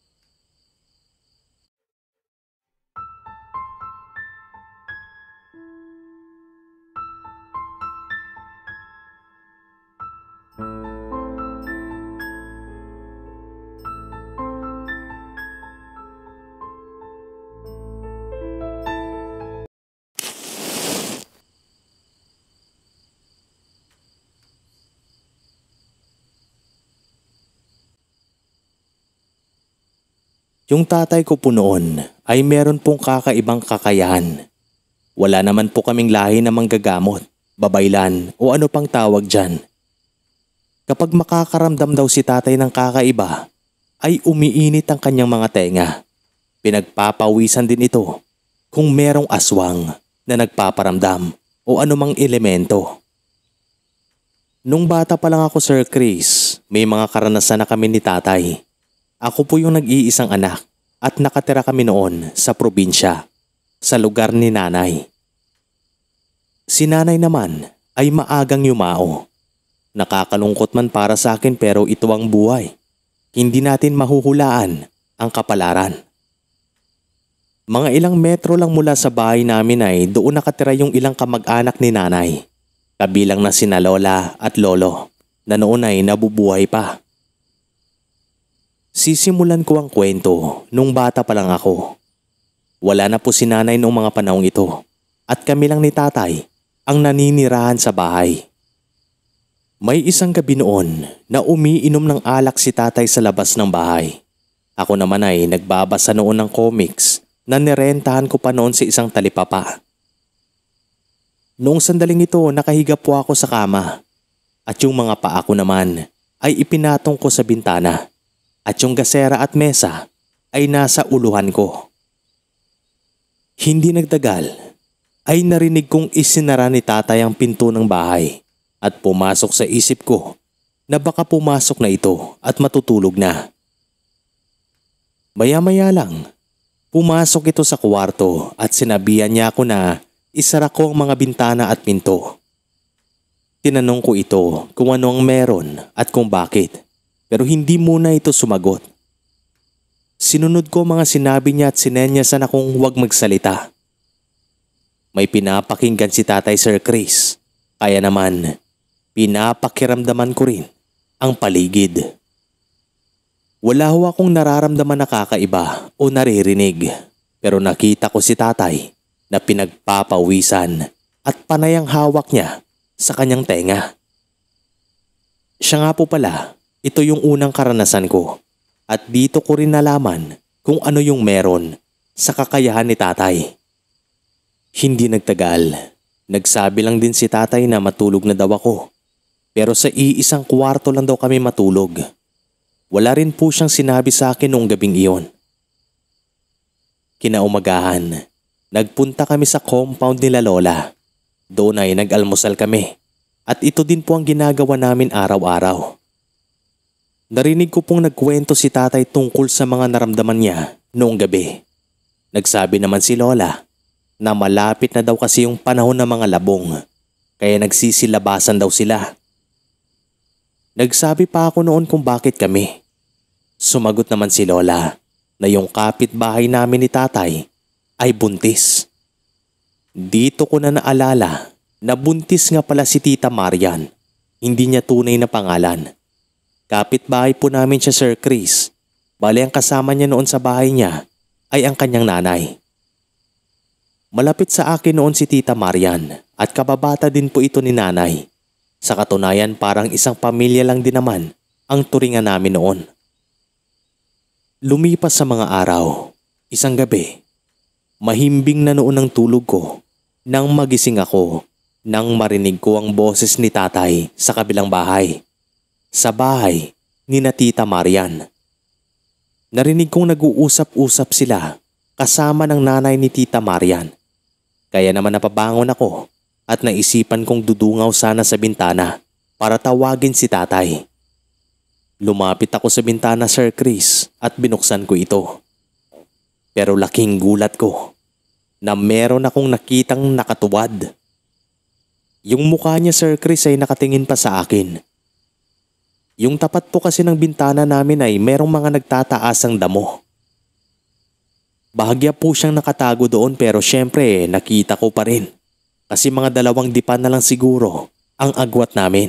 Yung tatay ko po noon ay meron pong kakaibang kakayahan. Wala naman po kaming lahi na manggagamot, babaylan o ano pang tawag dyan. Kapag makakaramdam daw si tatay ng kakaiba, ay umiinit ang kanyang mga tenga. Pinagpapawisan din ito kung merong aswang na nagpaparamdam o anumang elemento. Nung bata pa lang ako Sir Chris, may mga karanasan na kami ni tatay. Ako po yung nag-iisang anak at nakatira kami noon sa probinsya, sa lugar ni nanay. Si nanay naman ay maagang yumao. Nakakalungkot man para sa akin pero ito ang buhay. Hindi natin mahuhulaan ang kapalaran. Mga ilang metro lang mula sa bahay namin ay doon nakatira yung ilang kamag-anak ni nanay. Kabilang na sina lola at lolo na noon ay nabubuhay pa. Sisimulan ko ang kwento nung bata pa lang ako. Wala na po si nanay noong mga panahong ito at kami lang ni tatay ang naninirahan sa bahay. May isang gabi noon na umiinom ng alak si tatay sa labas ng bahay. Ako naman ay nagbabasa noon ng comics na nirentahan ko pa noon sa isang talipapa. Noong sandaling ito nakahiga po ako sa kama at yung mga paa ko naman ay ipinatong ko sa bintana. At yung gasera at mesa ay nasa uluhan ko. Hindi nagtagal ay narinig kong isinara ni tatay ang pinto ng bahay at pumasok sa isip ko na baka pumasok na ito at matutulog na. Maya-maya lang, pumasok ito sa kwarto at sinabihan niya ako na isara ko ang mga bintana at pinto. Tinanong ko ito kung ano ang meron at kung bakit. Pero hindi muna ito sumagot. Sinunod ko mga sinabi niya at sinenyasan akong huwag magsalita. May pinapakinggan si tatay Sir Chris. Kaya naman, pinapakiramdaman ko rin ang paligid. Wala ho akong nararamdaman na kakaiba o naririnig. Pero nakita ko si tatay na pinagpapawisan at panay ang hawak niya sa kanyang tenga. Siya nga po pala. Ito yung unang karanasan ko at dito ko rin nalaman kung ano yung meron sa kakayahan ni tatay. Hindi nagtagal, nagsabi lang din si tatay na matulog na daw ako. Pero sa iisang kwarto lang daw kami matulog. Wala rin po siyang sinabi sa akin noong gabing iyon. Kinaumagahan, nagpunta kami sa compound nila Lola. Doon ay nag-almusal kami at ito din po ang ginagawa namin araw-araw. Narinig ko pong nagkwento si tatay tungkol sa mga naramdaman niya noong gabi. Nagsabi naman si Lola na malapit na daw kasi yung panahon ng mga labong kaya nagsisilabasan daw sila. Nagsabi pa ako noon kung bakit kami. Sumagot naman si Lola na yung kapitbahay namin ni tatay ay buntis. Dito ko na naalala na buntis nga pala si Tita Marian. Hindi niya tunay na pangalan. Kapitbahay po namin siya, Sir Chris. Bale ang kasama niya noon sa bahay niya ay ang kanyang nanay. Malapit sa akin noon si Tita Marian at kababata din po ito ni nanay. Sa katunayan parang isang pamilya lang din naman ang turingan namin noon. Lumipas sa mga araw, isang gabi, mahimbing na noon ang tulog ko nang magising ako nang marinig ko ang boses ni tatay sa kabilang bahay. Sa bahay ni na Tita Marian. Narinig kong nag-uusap-usap sila kasama ng nanay ni Tita Marian. Kaya naman napabangon ako at naisipan kong dudungaw sana sa bintana para tawagin si tatay. Lumapit ako sa bintana, Sir Chris, at binuksan ko ito. Pero laking gulat ko na meron akong nakitang nakatuwad. Yung mukha niya, Sir Chris, ay nakatingin pa sa akin. Yung tapat po kasi ng bintana namin ay merong mga nagtataasang damo. Bahagya po siyang nakatago doon pero syempre nakita ko pa rin. Kasi mga dalawang dipa na lang siguro ang agwat namin.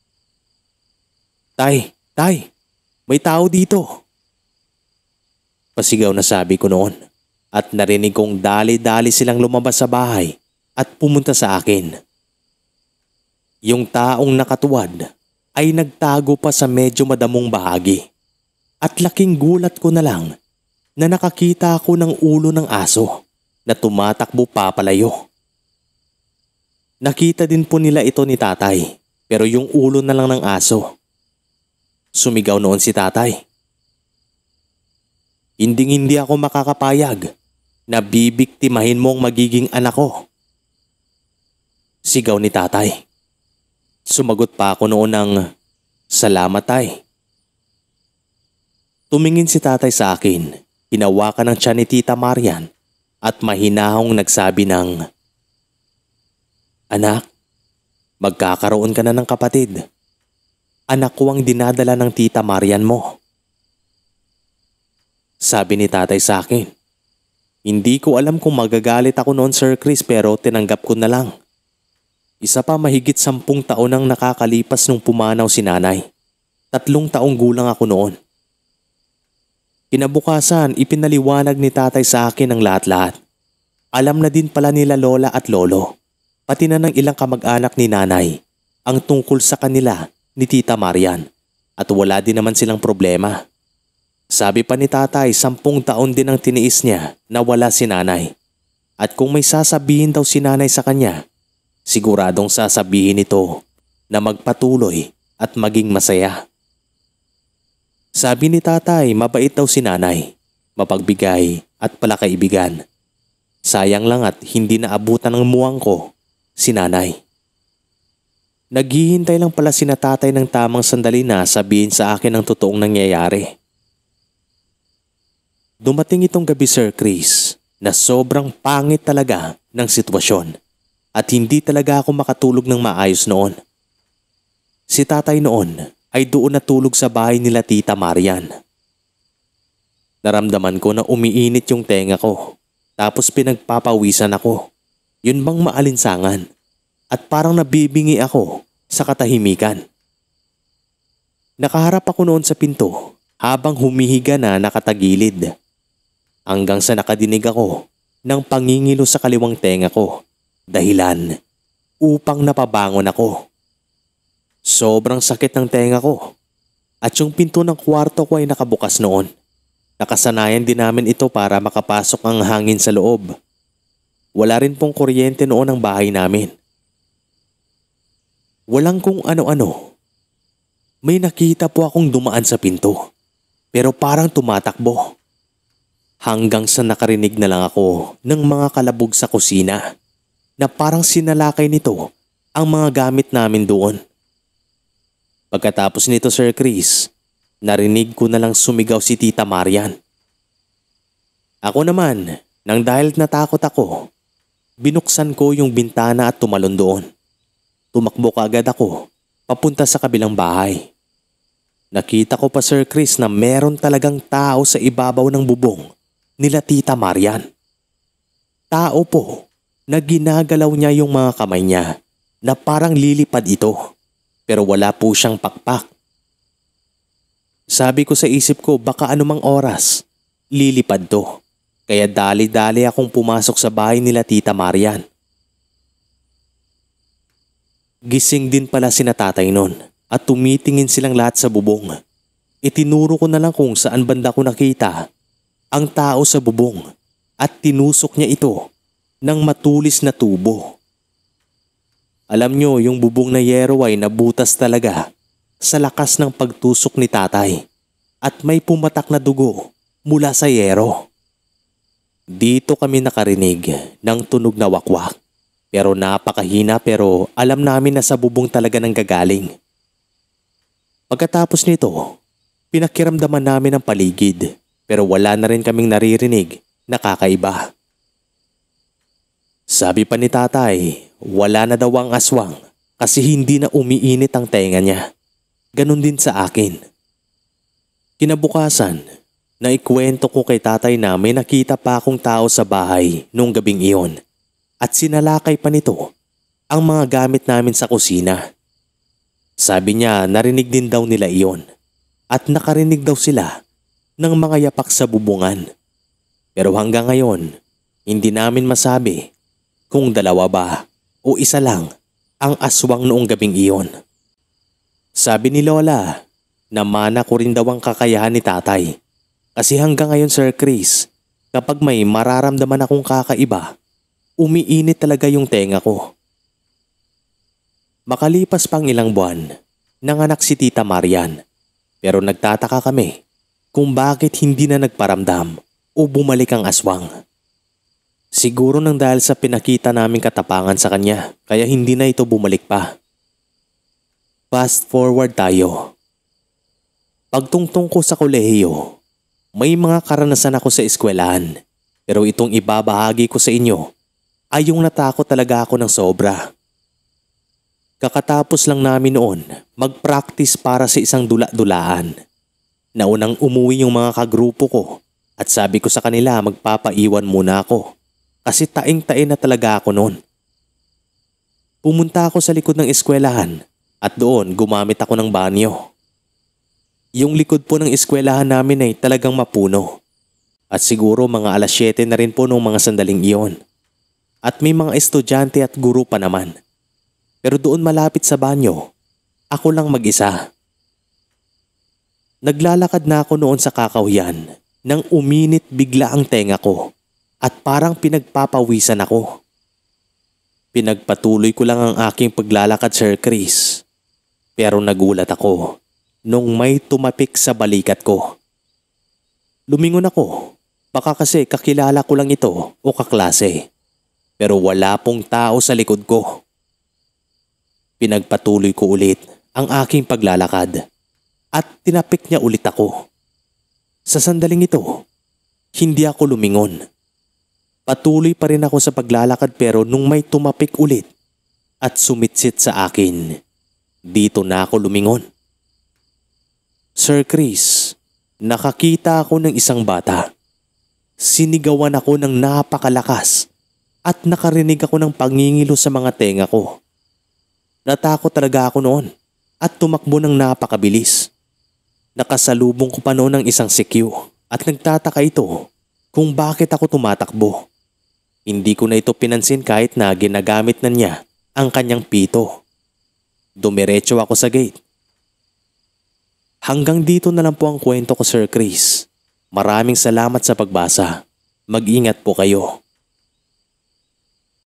Tay, tay, may tao dito. Pasigaw na sabi ko noon at narinig kong dali-dali silang lumabas sa bahay at pumunta sa akin. Yung taong nakatuwad ay nagtago pa sa medyo madamong bahagi at laking gulat ko na lang na nakakita ako ng ulo ng aso na tumatakbo papalayo. Nakita din po nila ito ni tatay pero yung ulo na lang ng aso. Sumigaw noon si tatay. Hinding-hindi ako makakapayag na bibiktimahin mo ang magiging anak ko. Sigaw ni tatay. Sumagot pa ako noon ng salamat tay. Tumingin si tatay sa akin, hinawakan ng tiyan ni Tita Marian at mahinahong nagsabi ng anak, magkakaroon ka na ng kapatid. Anak ko ang dinadala ng Tita Marian mo. Sabi ni tatay sa akin. Hindi ko alam kung magagalit ako noon, Sir Chris, pero tinanggap ko na lang. Isa pa mahigit sampung taon ang nakakalipas nung pumanaw si nanay. Tatlong taong gulang ako noon. Kinabukasan, ipinaliwanag ni tatay sa akin ang lahat-lahat. Alam na din pala nila lola at lolo. Pati na ng ilang kamag-anak ni nanay ang tungkol sa kanila ni Tita Marian at wala din naman silang problema. Sabi pa ni tatay, sampung taon din ang tiniis niya na wala si nanay. At kung may sasabihin daw si nanay sa kanya, siguradong sasabihin nito na magpatuloy at maging masaya. Sabi ni tatay, mabait daw si nanay, mapagbigay at palakaibigan. Sayang lang at hindi naabutan ng muwang ko si nanay. Naghihintay lang pala si na tatay ng tamang sandali na sabihin sa akin ang totoong nangyayari. Dumating itong gabi, Sir Chris, na sobrang pangit talaga ng sitwasyon at hindi talaga ako makatulog ng maayos noon. Si tatay noon ay doon natulog sa bahay nila Tita Marian. Naramdaman ko na umiinit yung tenga ko tapos pinagpapawisan ako. Yun bang maalinsangan at parang nabibingi ako sa katahimikan. Nakaharap ako noon sa pinto habang humihiga na nakatagilid. Hanggang sa nakadinig ako ng pangingilo sa kaliwang tenga ko. Dahilan upang napabangon ako. Sobrang sakit ng tenga ko. At yung pinto ng kwarto ko ay nakabukas noon. Nakasanayan din namin ito para makapasok ang hangin sa loob. Wala rin pong kuryente noon ang bahay namin. Walang kung ano-ano may nakita po akong dumaan sa pinto. Pero parang tumatakbo. Hanggang sa nakarinig na lang ako ng mga kalabog sa kusina na parang sinalakay nito ang mga gamit namin doon. Pagkatapos nito, Sir Chris, narinig ko na lang sumigaw si Tita Marian. Ako naman, nang dahil natakot ako, binuksan ko yung bintana at tumalon doon. Tumakbo kaagad ako papunta sa kabilang bahay. Nakita ko pa, Sir Chris, na meron talagang tao sa ibabaw ng bubong nila Tita Marian. Tao po na ginagalaw niya yung mga kamay niya na parang lilipad ito, pero wala po siyang pakpak. Sabi ko sa isip ko, baka anumang oras lilipad to, kaya dali-dali akong pumasok sa bahay nila Tita Marian. Gising din pala sina tatay nun at tumitingin silang lahat sa bubong. Itinuro ko na lang kung saan banda ko nakita ang tao sa bubong at tinusok niya ito ng matulis na tubo. Alam nyo, yung bubong na yero ay nabutas talaga sa lakas ng pagtusok ni tatay at may pumatak na dugo mula sa yero. Dito kami nakarinig ng tunog na wakwak, pero napakahina, pero alam namin na sa bubong talaga nang gagaling. Pagkatapos nito, pinakiramdaman namin ang paligid. Pero wala na rin kaming naririnig na kakaiba. Sabi pa ni tatay, wala na daw ang aswang kasi hindi na umiinit ang tenga niya. Ganon din sa akin. Kinabukasan, naikwento ko kay tatay na may nakita pa akong tao sa bahay nung gabing iyon at sinalakay pa nito ang mga gamit namin sa kusina. Sabi niya narinig din daw nila iyon at nakarinig daw sila ng mga yapak sa bubungan. Pero hanggang ngayon, hindi namin masabi kung dalawa ba o isa lang ang aswang noong gabing iyon. Sabi ni Lola na mana ko rin daw ang kakayahan ni tatay. Kasi hanggang ngayon, Sir Chris, kapag may mararamdaman akong kakaiba, umiinit talaga yung tenga ko. Makalipas pang ilang buwan, nanganak si Tita Marian. Pero nagtataka kami kung bakit hindi na nagparamdam o bumalik ang aswang. Siguro nang dahil sa pinakita naming katapangan sa kanya, kaya hindi na ito bumalik pa. Fast forward tayo. Pagtungtong ko sa kolehiyo, may mga karanasan ako sa eskwelahan, pero itong ibabahagi ko sa inyo ay yung natakot talaga ako ng sobra. Kakatapos lang namin noon mag-practice para sa isang dula-dulaan. Naunang umuwi yung mga kagrupo ko at sabi ko sa kanila magpapaiwan muna ako kasi taing-tain na talaga ako noon. Pumunta ako sa likod ng eskwelahan at doon gumamit ako ng banyo. Yung likod po ng eskwelahan namin ay talagang mapuno at siguro mga alas siyete na rin po noong mga sandaling iyon. At may mga estudyante at guro pa naman. Pero doon malapit sa banyo, ako lang mag-isa. Naglalakad na ako noon sa kakahuyan nang uminit bigla ang tenga ko at parang pinagpapawisan ako. Pinagpatuloy ko lang ang aking paglalakad, Sir Chris. Pero nagulat ako nung may tumapik sa balikat ko. Lumingon ako, baka kasi kakilala ko lang ito o kaklase. Pero wala pong tao sa likod ko. Pinagpatuloy ko ulit ang aking paglalakad. At tinapik niya ulit ako. Sa sandaling ito, hindi ako lumingon. Patuloy pa rin ako sa paglalakad pero nung may tumapik ulit at sumitsit sa akin, dito na ako lumingon. Sir Chris, nakakita ako ng isang bata. Sinigawan ako ng napakalakas at nakarinig ako ng pangingilo sa mga tenga ko. Natakot talaga ako noon at tumakbo ng napakabilis. Nakasalubong ko pa noon ng isang C Q at nagtataka ito kung bakit ako tumatakbo. Hindi ko na ito pinansin kahit na ginagamit na niya ang kanyang pito. Dumiretso ako sa gate. Hanggang dito na lang po ang kwento ko, Sir Chris. Maraming salamat sa pagbasa. Mag-ingat po kayo.